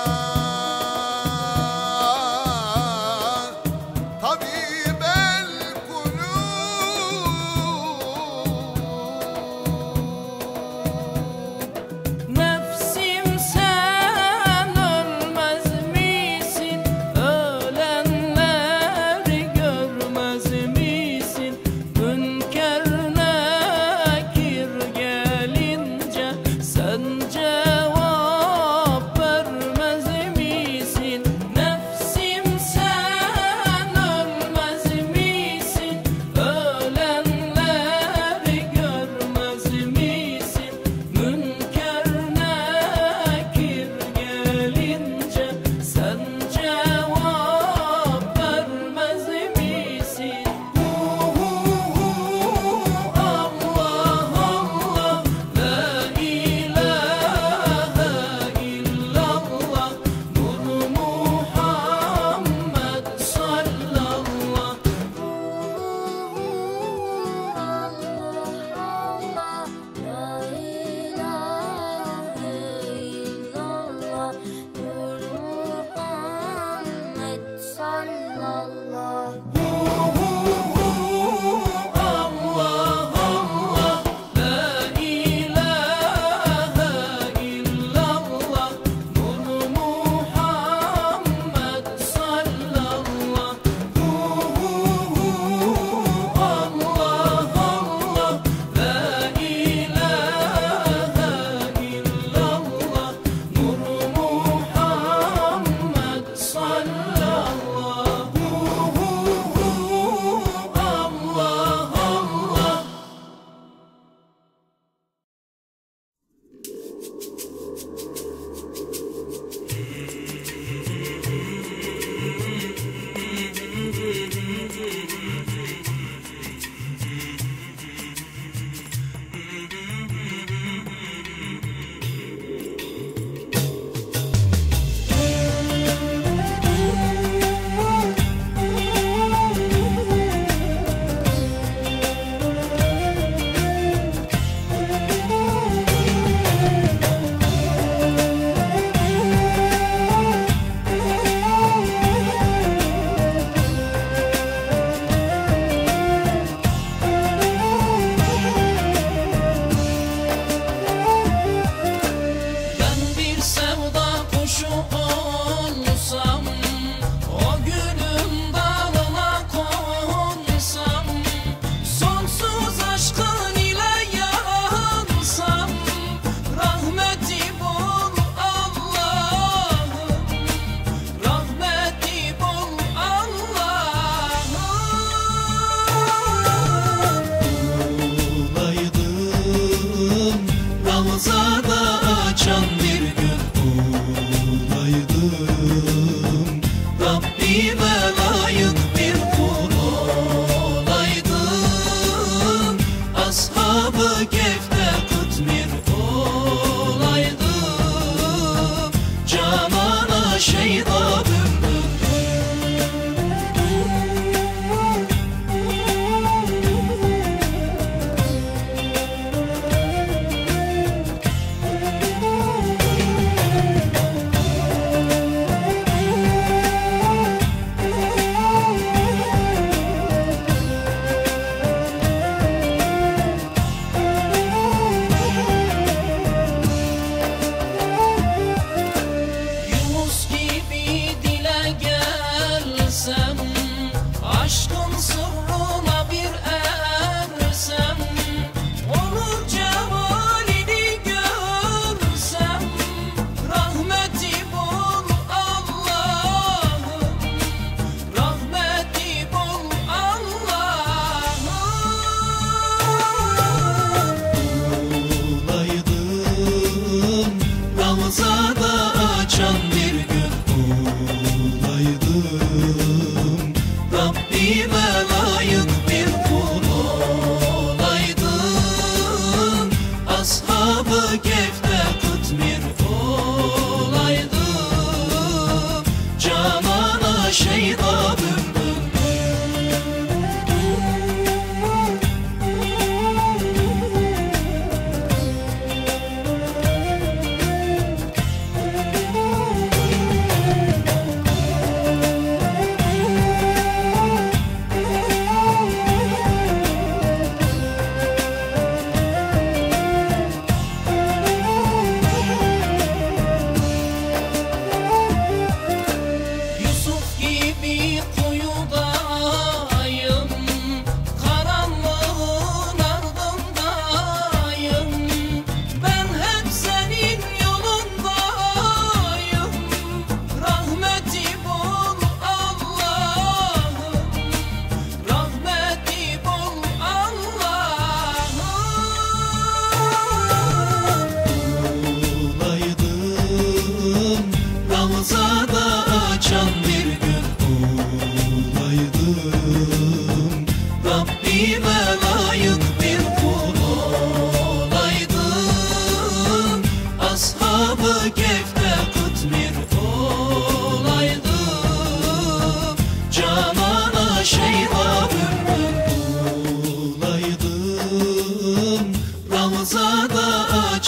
tabib el kulub. Nefsim sen ölmez misin? Ölenleri görmez misin? Münker nekir gelince sen cevap vermez misin? Nefsim sen ölmez misin? Ölenleri görmez misin? Münker nekir gelince sen cevap vermez misin? Allah Allah la ilahe illallah Nur Muhammed sallallah. Ben bir sevda kuşu olsam, o gülün dalına konsam, sonsuz aşkın ile yansam, rahmeti bul Allah'ım, rahmeti bul Allah'ım. Olaydım Ramazan'da açan bir gül olaydım Rabbime layık bir kul olaydım Ashab-ı Kehf'te kıtmir olaydım Canana şeyda bülbül. Yunus gibi dile gelsem, aşkın sırrına bir ersem, onun cemalini görsem, rahmeti bul Allah'ım, rahmeti bul Allah'ım. Olaydım Ramazan'da açan bir gül olaydım Rabbime layık bir kul olaydım Ashab-ı Kehf'te kıtmir olaydım Canana şeyda bülbül.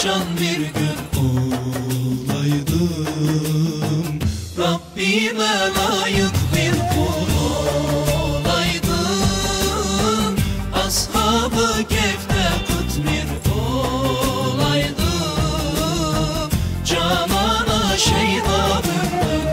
açan bir gün olaydım, Rabbime layık bir kul olaydım, Ashab-ı Kehf'te Kıtmir olaydım, canana şeyda bülbül.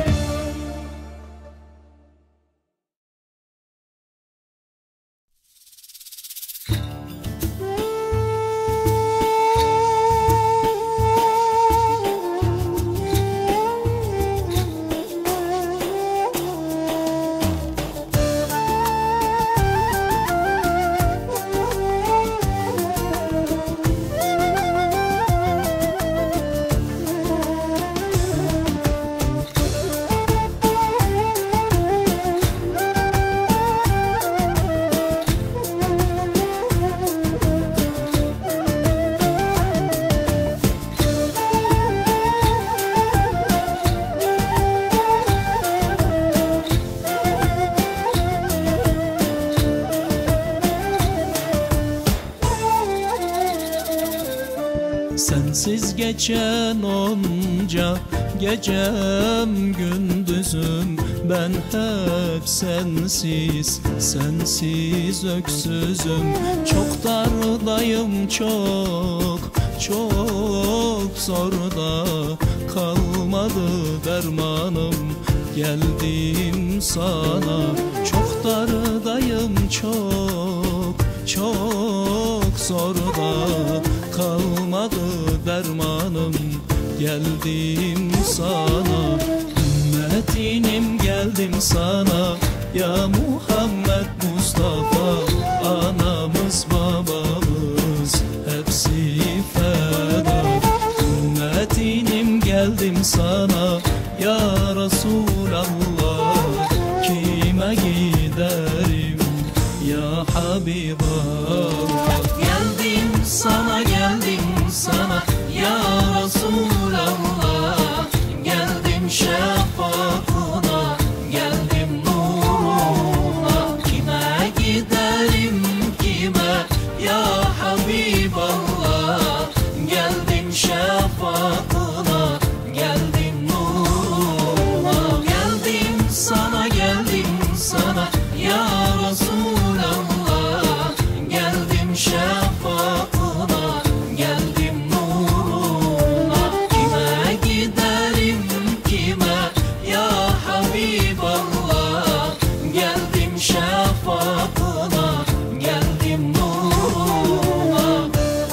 Sensiz geçen onca gecem gündüzüm, ben hep sensiz, sensiz öksüzüm. Çok dardayım, çok zorda, kalmadı dermanım, geldim sana. Çok dardayım, çok zorda, kalmadı dermanım, geldim sana. Ümmetinim geldim sana, ya Muhammed Mustafa. Anamız babamız hepsi feda. Ümmetinim geldim sana, ya Resulallah. Kime giderim ya Habiballah. Geldim sana, geldim sana ya Resulallah. Geldim şefaatına, geldim nuruna. Kime giderim, kime ya Habiballah. Geldim şefaatına, geldim nuruna. Geldim sana, geldim sana ya Resulallah. Geldim şefaatına, geldim nuruna. Kime giderim, kime ya Habiballah. Geldim şefaatına, geldim nuruna.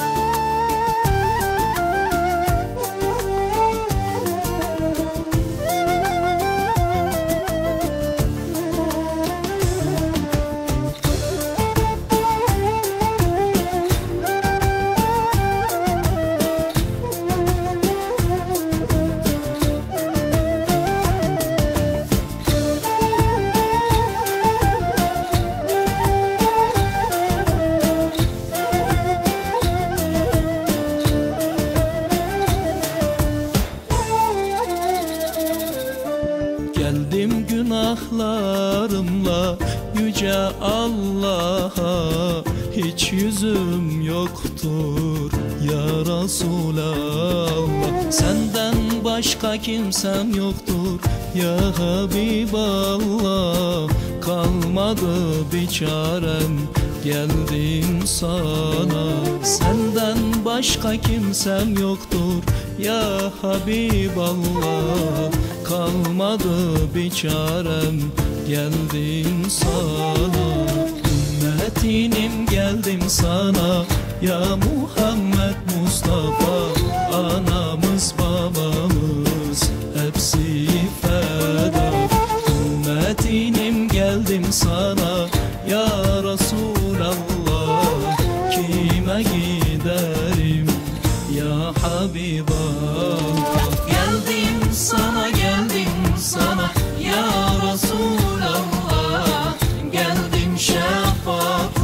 Geldim günahlarımla yüce Allah'a. Hiç yüzüm yoktur ya Resulallah. Senden başka kimsem yoktur ya Habiballah. Kalmadı bir çarem, geldim sana. Senden başka kimsem yoktur ya Habiballah. Kalmadı bir çarem, geldim sana. Ümmetinim geldim sana, ya Muhammed Mustafa. Anamız babamız hepsi feda. Ümmetinim geldim sana, ya Resulallah. Kime giderim ya Habiballah. Geldim sana, geldim sana ya Resulallah. Geldim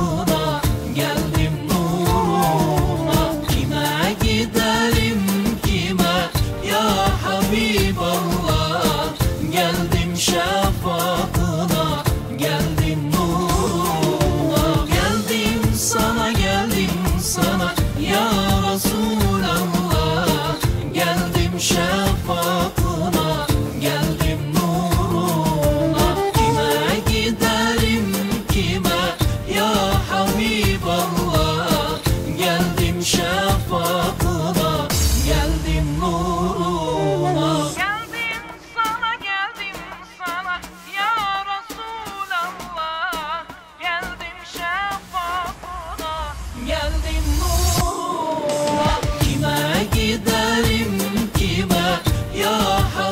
şefaatına, geldim nuruna. Kime giderim,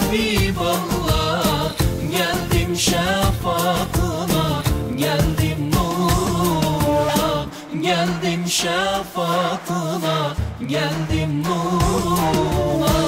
Habiballah, geldim şefaatına, geldim nuruna, geldim şefaatına, geldim nuruna.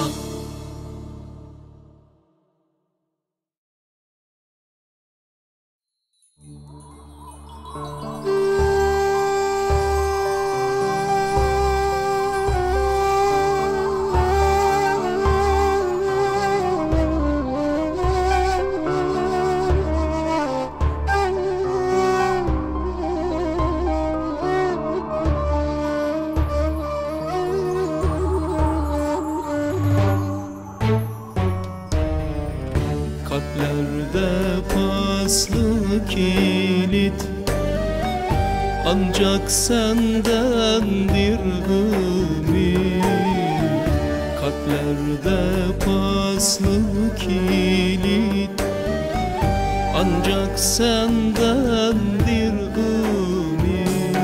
Kalplerde paslı kilit, ancak sendendir ümit. Kalplerde paslı kilit, ancak sendendir ümit.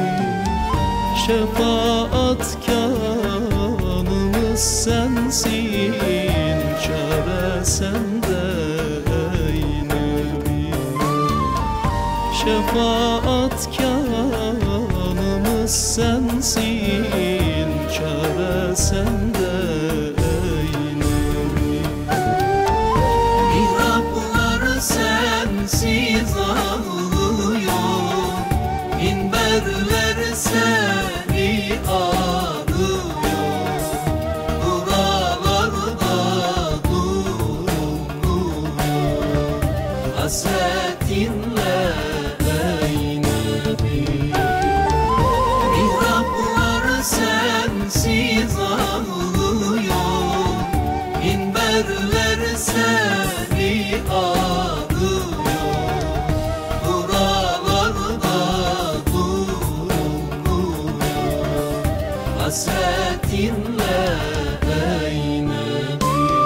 Şefaatkarımız sensin, çare sende ey Nebi. Şefaatkarımız sensin, çare sende ey Nebi. Mihraplar sensiz ağlıyor, minberler seni arıyor. Buralarda durmuyor hasretinle ey Nebi. Mihraplar sensiz ağlıyor, minberler seni arıyor. Buralarda durmuyor hasretinle ey Nebi.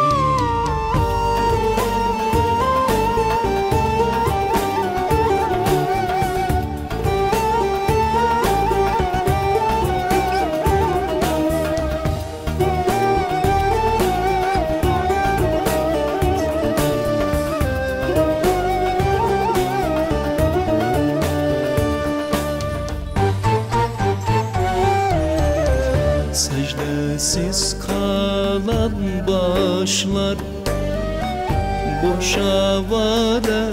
Secdesiz kalan başlar, boşa vare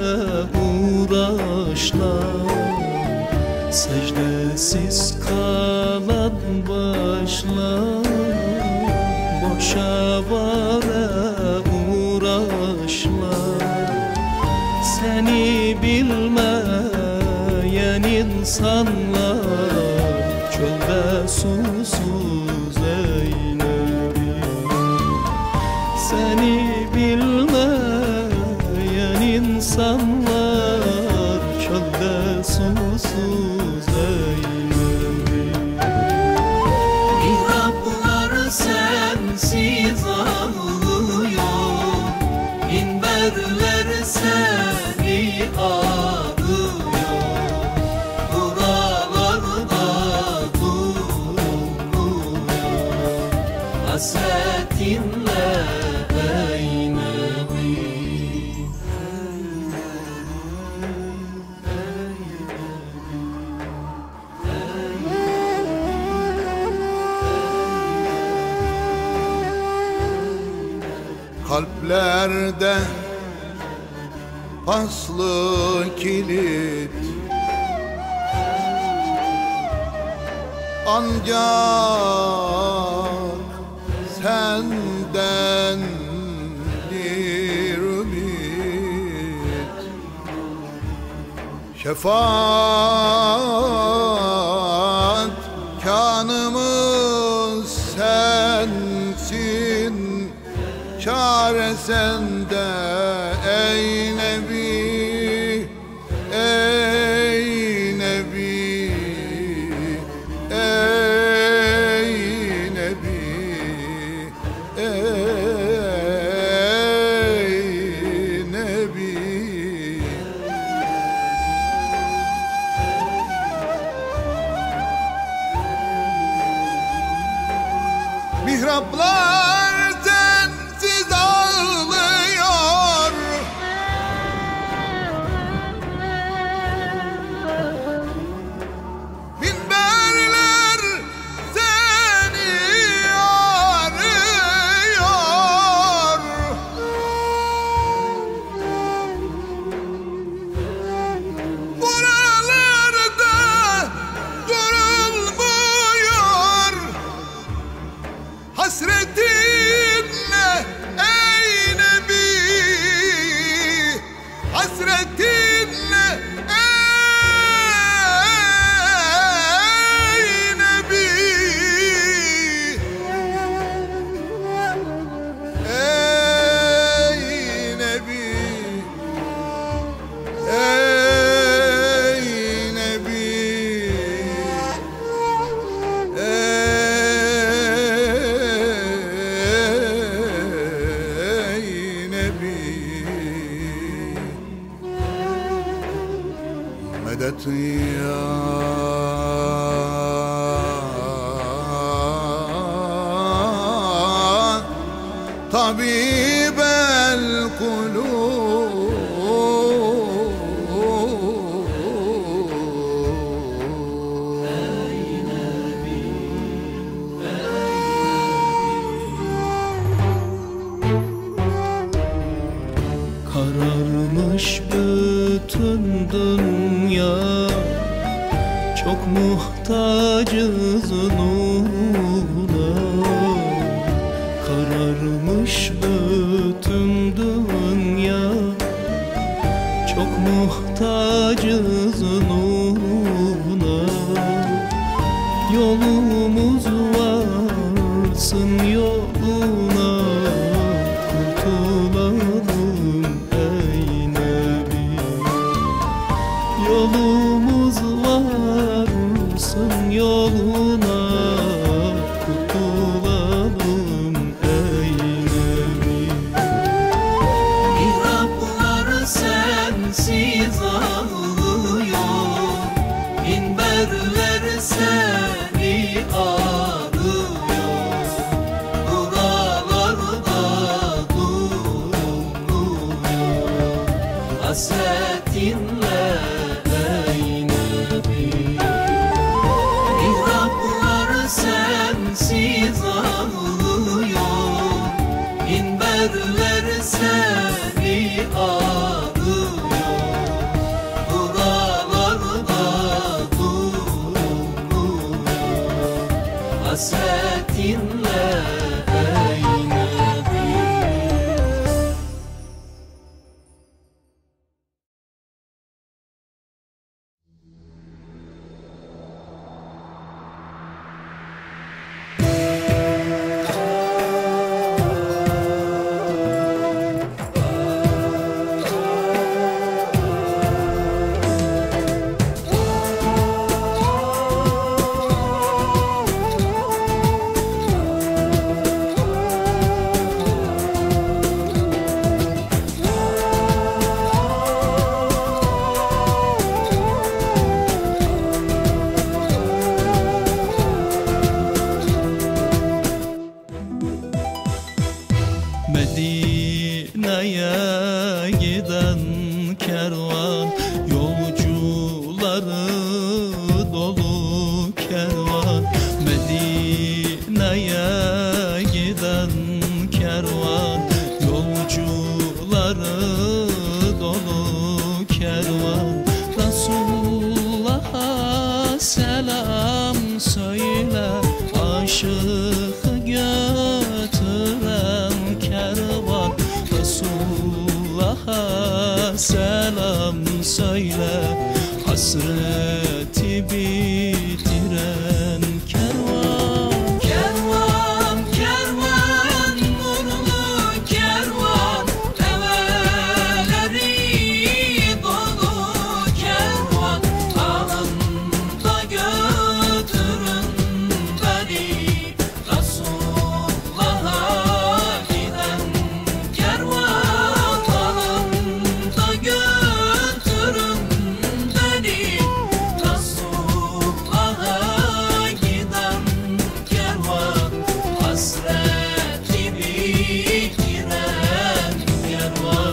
uğraşlar. Secdesiz kalan başlar, boşa vare uğraşlar. Seni bilmeyen insanlar çölde susuz ey Nebi. Seni bilmeyen insanlar çölde susuz ey Nebi. Mihraplar sensiz ağlıyor, minberler seni arıyor. Buralarda durmuyor hasretinle ey Nebi. Kalplerde paslı kilit, ancak sendendir ümit. Şefaat kanımız sensin, çare sende ey Nebi, ey Nebi, ey Nebi, ey Nebi. Mihraplar sensiz ağlıyor, medet ya tabib el kulub. Kararmış bütün dünya, çok muhtacız nuruna. Kararmış bütün dünya, çok muhtacız nuruna. Yolumuz varsın yoluna, kurtulalım ey Nebi. Yolumuz varsın yoluna, kurtulalım ey Nebi. Mihraplar sensiz ağlıyor, minberler seni arıyor. Buralarda durmuyor hasretinle ey Nebi. Mihraplar sensiz ağlıyor, minberler seni arıyor. Buralarda durmuyor hasretinle ey Nebi. Medine'ye giden kervan, yolcuları dolu kervan. Medine'ye giden kervan, yolcuları dolu kervan. Resulullah'a selam söyle, aşıkı götüren kervan. Resulullah'a selam söyle, hasreti bitiren kervan. Kervan, kervan, nurlu kervan, develeri dolu kervan. Alında götürün beni, Resulullah'a giden kervan. Alında götürün beni, Resulullah'a giden kervan. Hasreti bitiren kervan.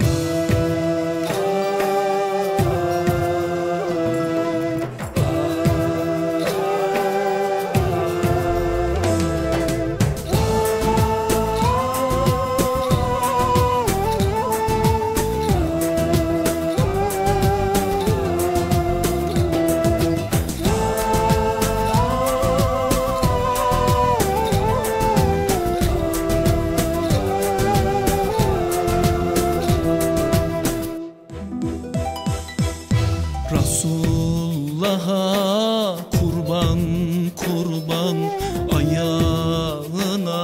Resulullah'a kurban kurban, ayağına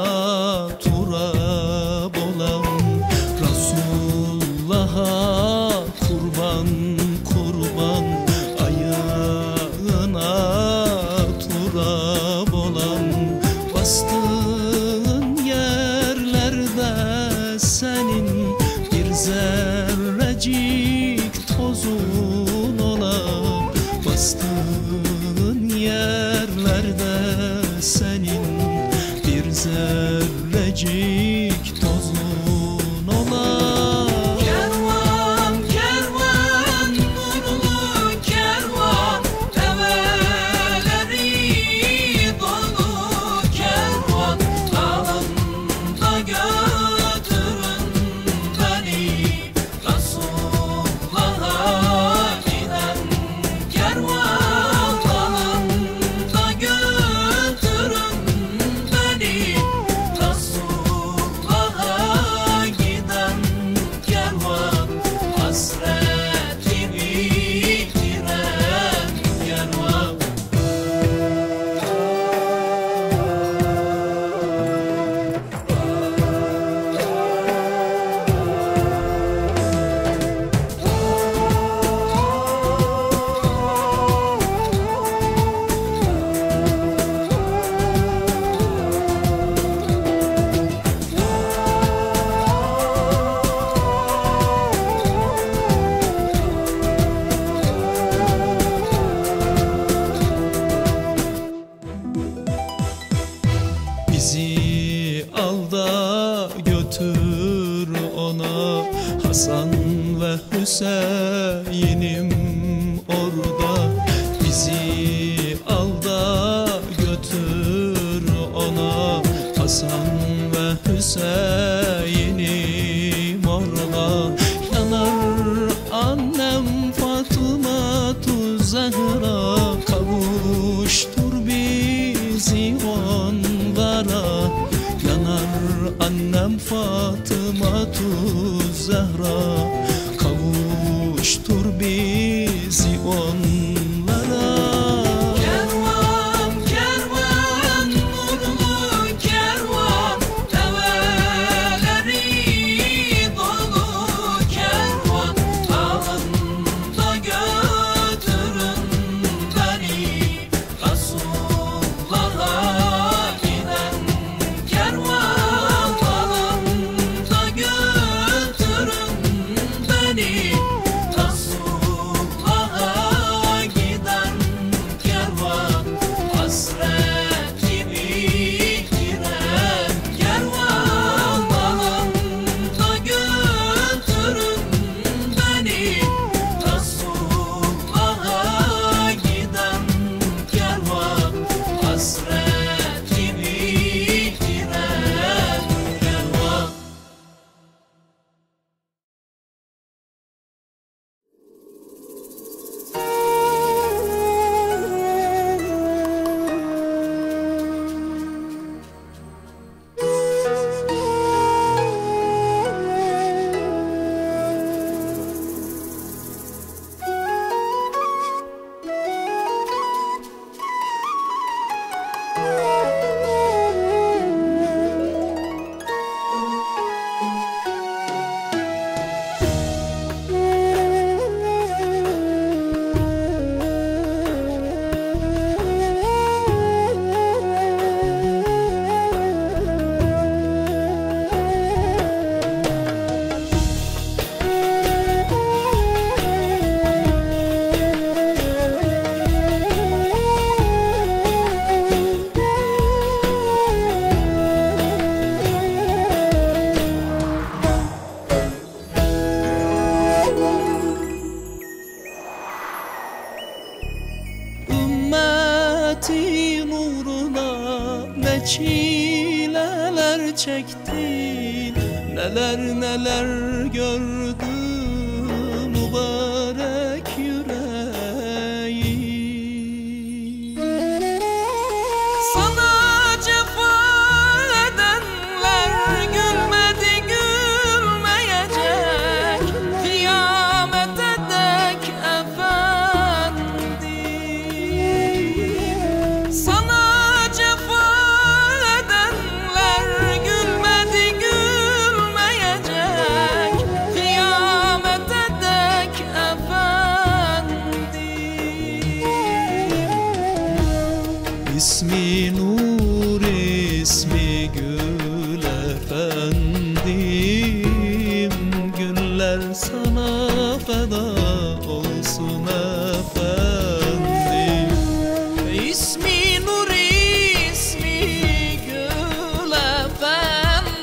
turab olan. Resulullah'a kurban kurban, ayağına turab olan. Bastığın yerlerde senin bir zerrecik tozun olan. zerrecik tozun ola. Kervan kervan nurlu kervan, develeri dolu kervan. Alın da götürün beni Resulullah'a giden kervan. Alın da götürün beni Resulullah'a giden kervan. Hasretimi giren kervan. Bizi al da götür ona, Hasan ve Hüseyin'im orada. Bizi al da götür ona, Hasan ve Hüseyin'im orada. Yanar annem Fatıma Zehra, kavuştur bizi onlara. Yanar annem Fatıma Zehra, kavuştur bizi onlara. Kervan kervan nurlu kervan, develeri dolu kervan. Alın da götürün beni Resulullah'a giden kervan. Alın da götürün beni Resulullah'a giden kervan. Hasretimi giren kervan. Alın da götürün beni Resulullah'a giden kervan. Hasretimi giren kervan. Ümmetin uğruna ne çileler çektin, neler neler gördü mübarek yüreğim. Sana cefa edenler gülmedi gülmeyecek kıyamete dek efendim. Sana cefa edenler gülmedi gülmeyecek kıyamete dek efendim. İsmi Nur, ismi Gül efendim, günler sana feda olsun efendim. İsmi Nur, ismi Gül efendim,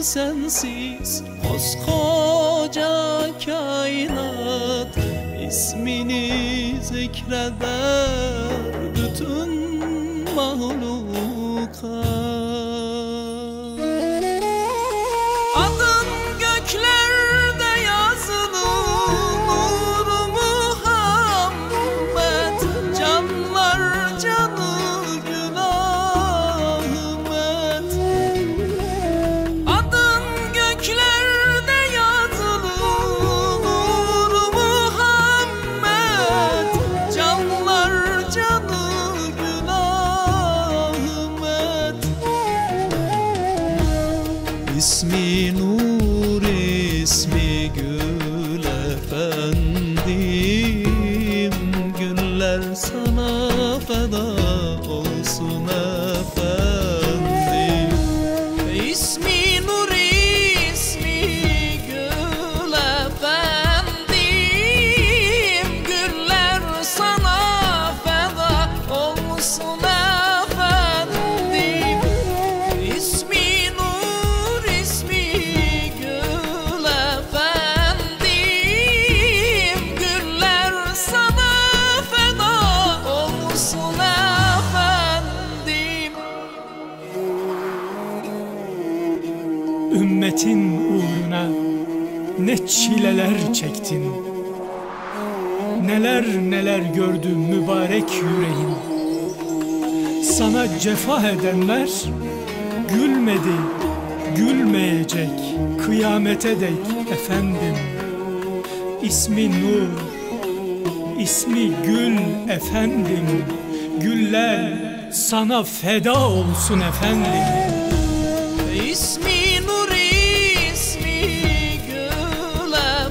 sensiz koskoca kainat ismini zikreder bütün mahlukat. Adın göklerde yazılı Nur Muhammed, canlar canı Gül Ahmet. Adın göklerde yazılı Nur Muhammed, canlar canı Gül Ahmet. İsmi Nur, ismi Gül efendim, güller sana feda olsun efendim. İsmi Nur, ismi Gül efendim, güller sana feda olsun efendim. İsmi Nur, ismi Gül efendim, güller sana feda olsun efendim. Ümmetin uğruna ne çileler çektin, neler neler gördü mübarek yüreğin. Sana cefa edenler gülmedi, gülmeyecek kıyamete dek efendim. İsmi Nur, ismi Gül efendim, güller sana feda olsun efendim. İsmi Nur, ismi Gül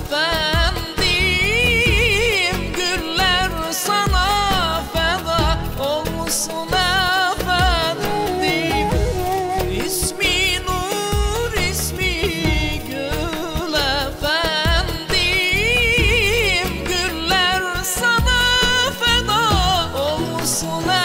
efendim, güller sana feda olsun efendim. İsmi Nur, ismi Gül efendim, güller sana feda olsun efendim.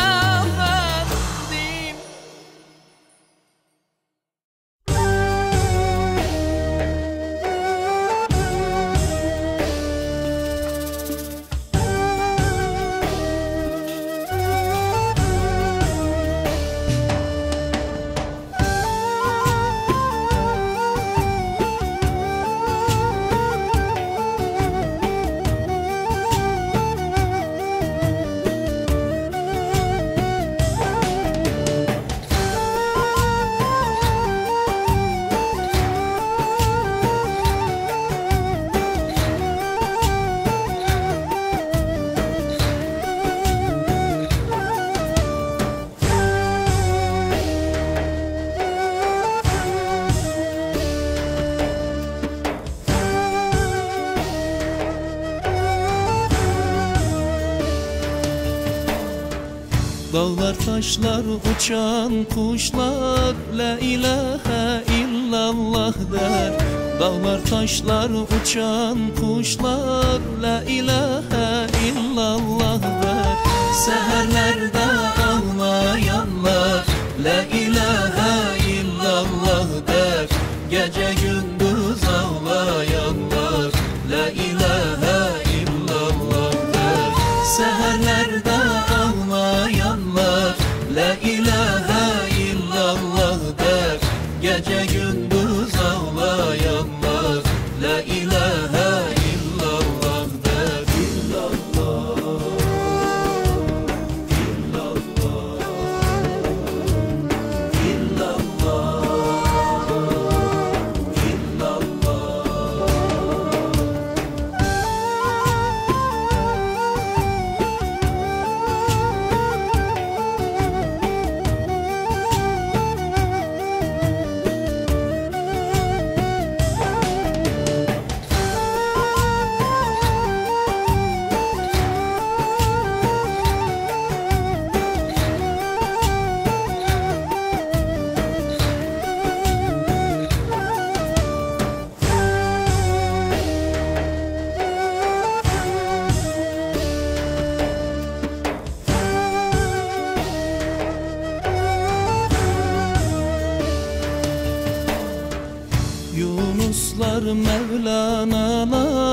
Dağlar taşlar uçan kuşlar la ilahe illallah der. Dağlar taşlar uçan kuşlar la ilahe illallah der. Seherlerde ağlayanlar la ilahe illallah der. Gece gündüz ağlayanlar la ilahe illallah der. Seherlerde ağlayanlar la ilahe illallah der. Gece gündüz ağlayanlar la ilahe illallah der. İllallah, illallah, illallah,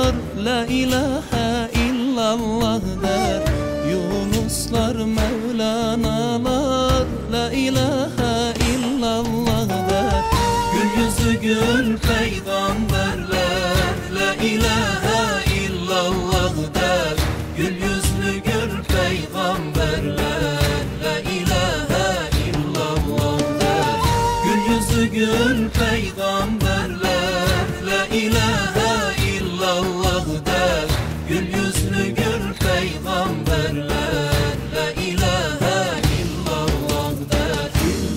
illallah, la ilahe illallah der. Yunuslar, Mevlanalar, la ilahe illallah der. Gül yüzlü gül peygamberler, la ilahe illallah der. Gül yüzlü gül peygamberler, la ilahe illallah der. Gül yüzlü gül peygamberler, la ilahe illallah der. Gül yüzlü gül peygamberler, la ilahe illallah der.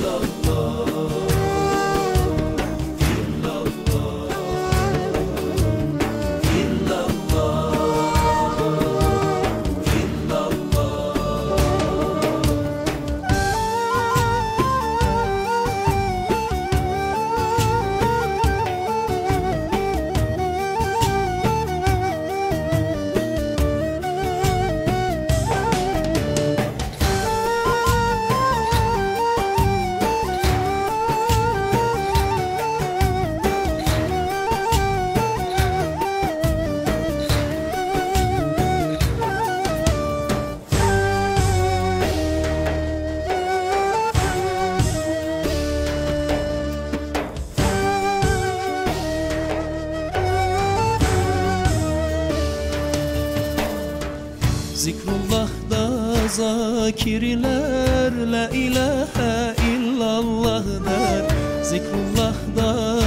Zikrullah'da zakirler, la ilahe illallah der. Zikrullah'da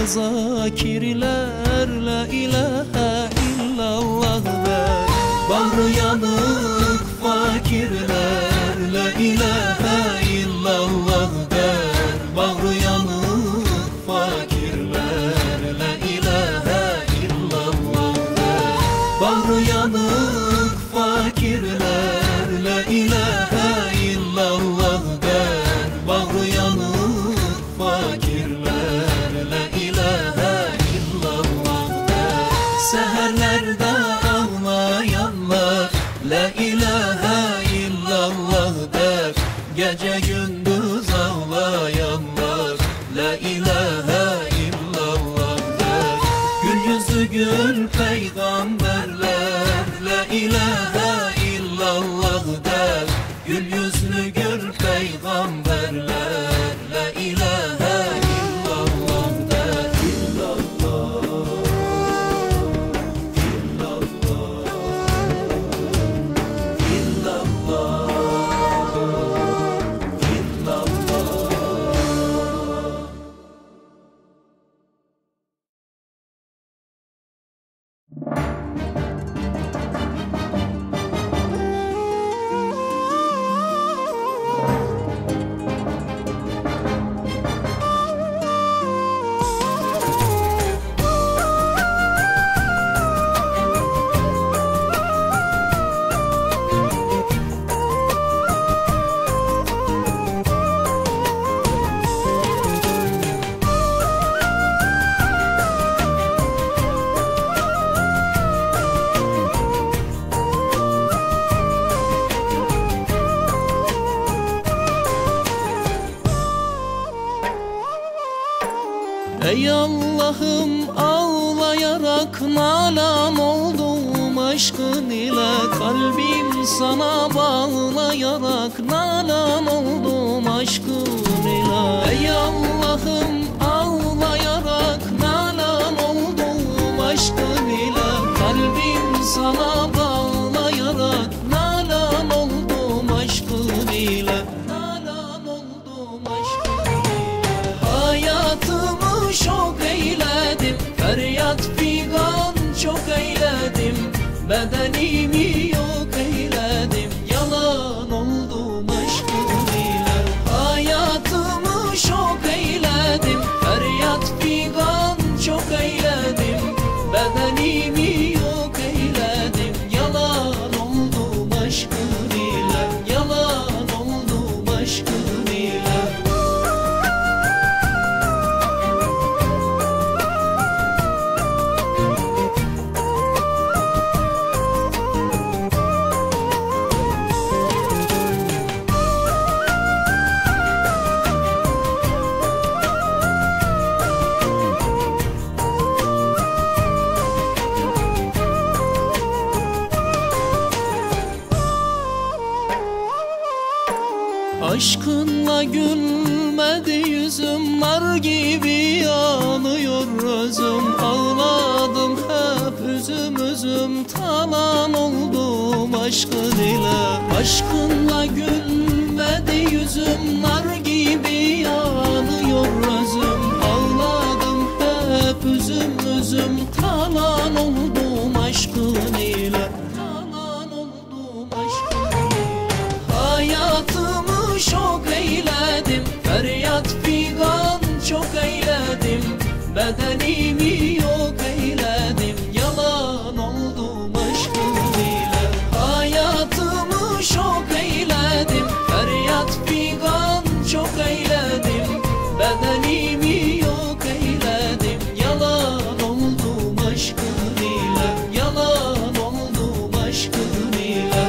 zakirler, la ilahe illallah der. Bağrı yanık fakirler, la ilahe illallah der. Bağrı yanık fakirler, la ilahe illallah der. Bağrı yanık fakirler, la ilahe illallah der. Bağrı yanık fakirler, la ilahe illallah der. Seherlerde ağlayanlar, la ilahe illallah der. Gece gündüz ağlayanlar, la ilahe illallah der. Gül yüzlü gül peygamberler, la ilahe illallah der. Gül yüzlü gül peygamberler, la ilahe illallah der. Ey Allah'ım, ağlayarak nalan oldum aşkın ile. Kalbim sana bağlayarak nalan oldum aşkın ile. Ey Allah'ım, ağlayarak nalan oldum aşkın ile. Kalbim sana bağlayarak nalan oldum aşkın ile. Nalan oldum aşkın ile. Hayatımı şok eyledim, feryat figan çok eyledim. Bedenimi yok eyledim, yalan oldum aşkın ile. Hayatımı şok eyledim, feryat figan çok eyledim. Bedenimi yok eyledim, yalan oldum aşkın ile. Yalan oldum aşkın ile. Aşkınla gülmedi yüzüm, nar gibi yanıyor özüm. Ağladım hep üzüm üzüm, talan oldum aşkın ile. Aşkınla gülmedi yüzüm, nar gibi yanıyor özüm. Ağladım hep üzüm üzüm, talan oldum aşkın ile. Talan oldum aşkın ile. Hayatımı şok eyledim, feryat figan çok eyledim. Bedenimi yok eyledim, yalan oldum aşkın ile. Hayatımı şok eyledim, feryat figan çok eyledim. Bedenimi yok eyledim, yalan oldum aşkın ile. Yalan oldum aşkın ile.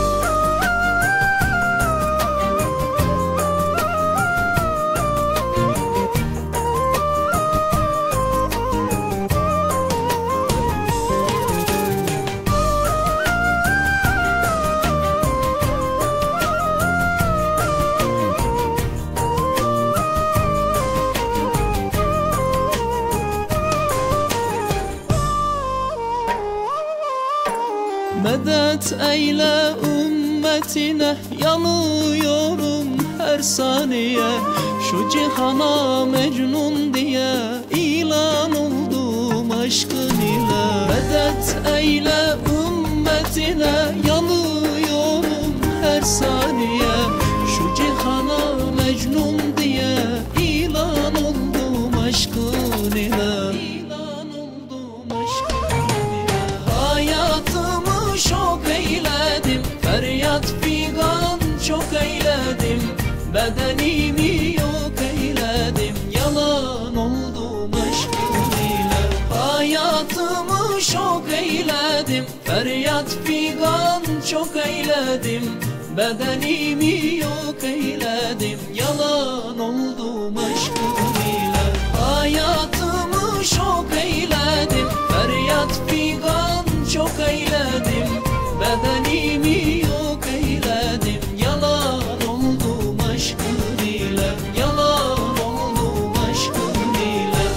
Medet eyle ümmetine, yanıyorum her saniye. Şu cihana Mecnun diye ilan oldum aşkın ile. Medet eyle ümmetine, yanıyorum her saniye. Şu cihana Mecnun diye ilan oldum aşkın ile. İlan oldum aşkın ile. Hayatımı şok eyledim, feryat figan çok eyledim. Bedenimi yok eyledim, yalan oldum aşkın ile. Hayatımı şok eyledim, feryat figan çok eyledim. Bedenimi yok eyledim, yalan oldum aşkın ile. Hayatımı şok eyledim, feryat figan çok eyledim. Bedenimi yok eyledim, yalan oldum aşkın ile. Yalan oldum aşkın ile.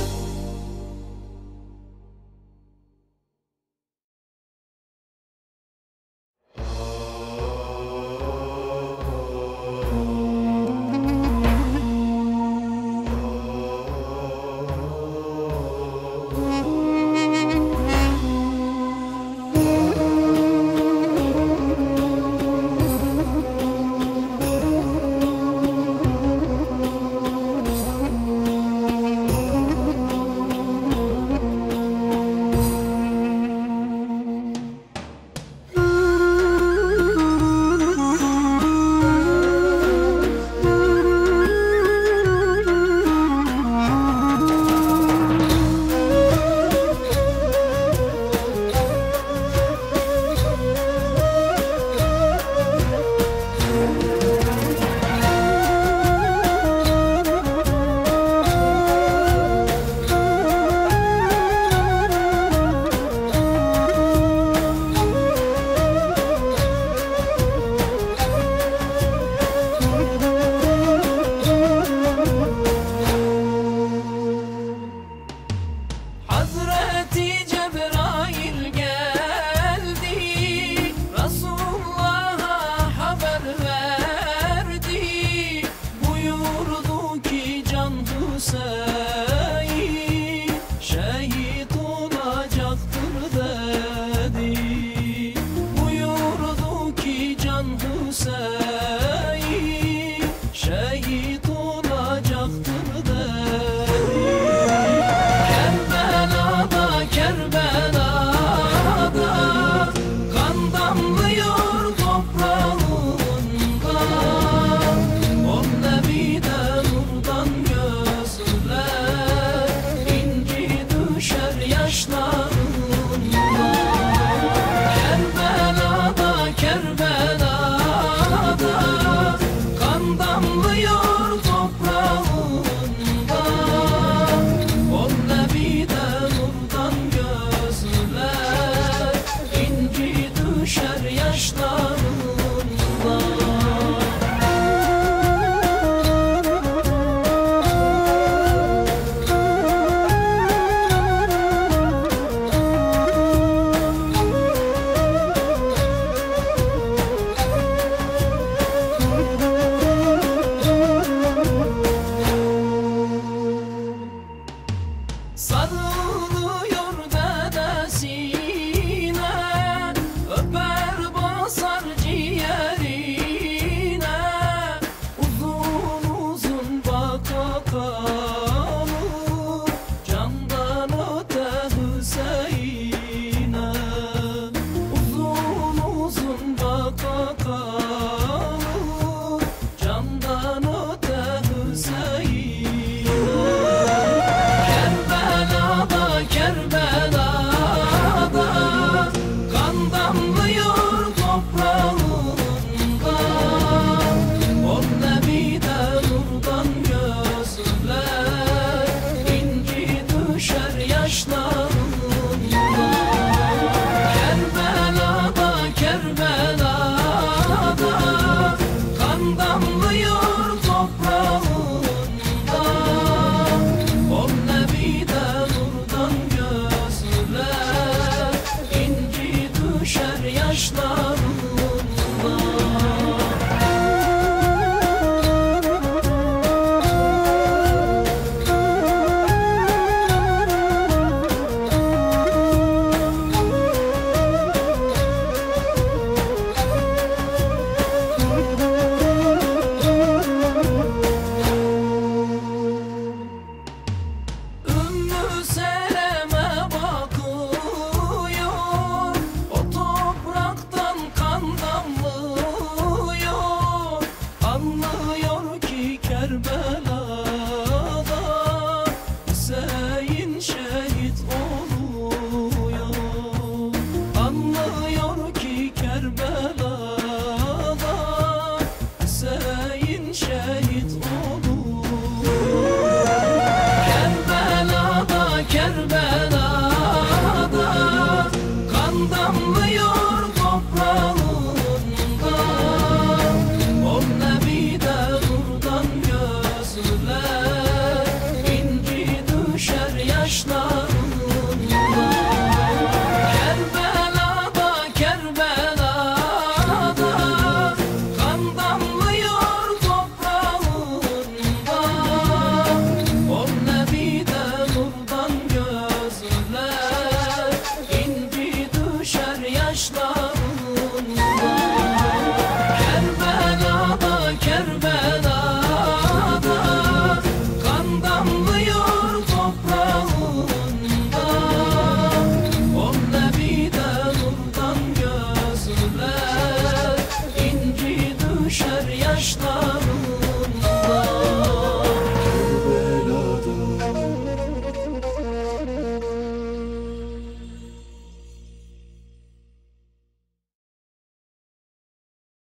bakışlar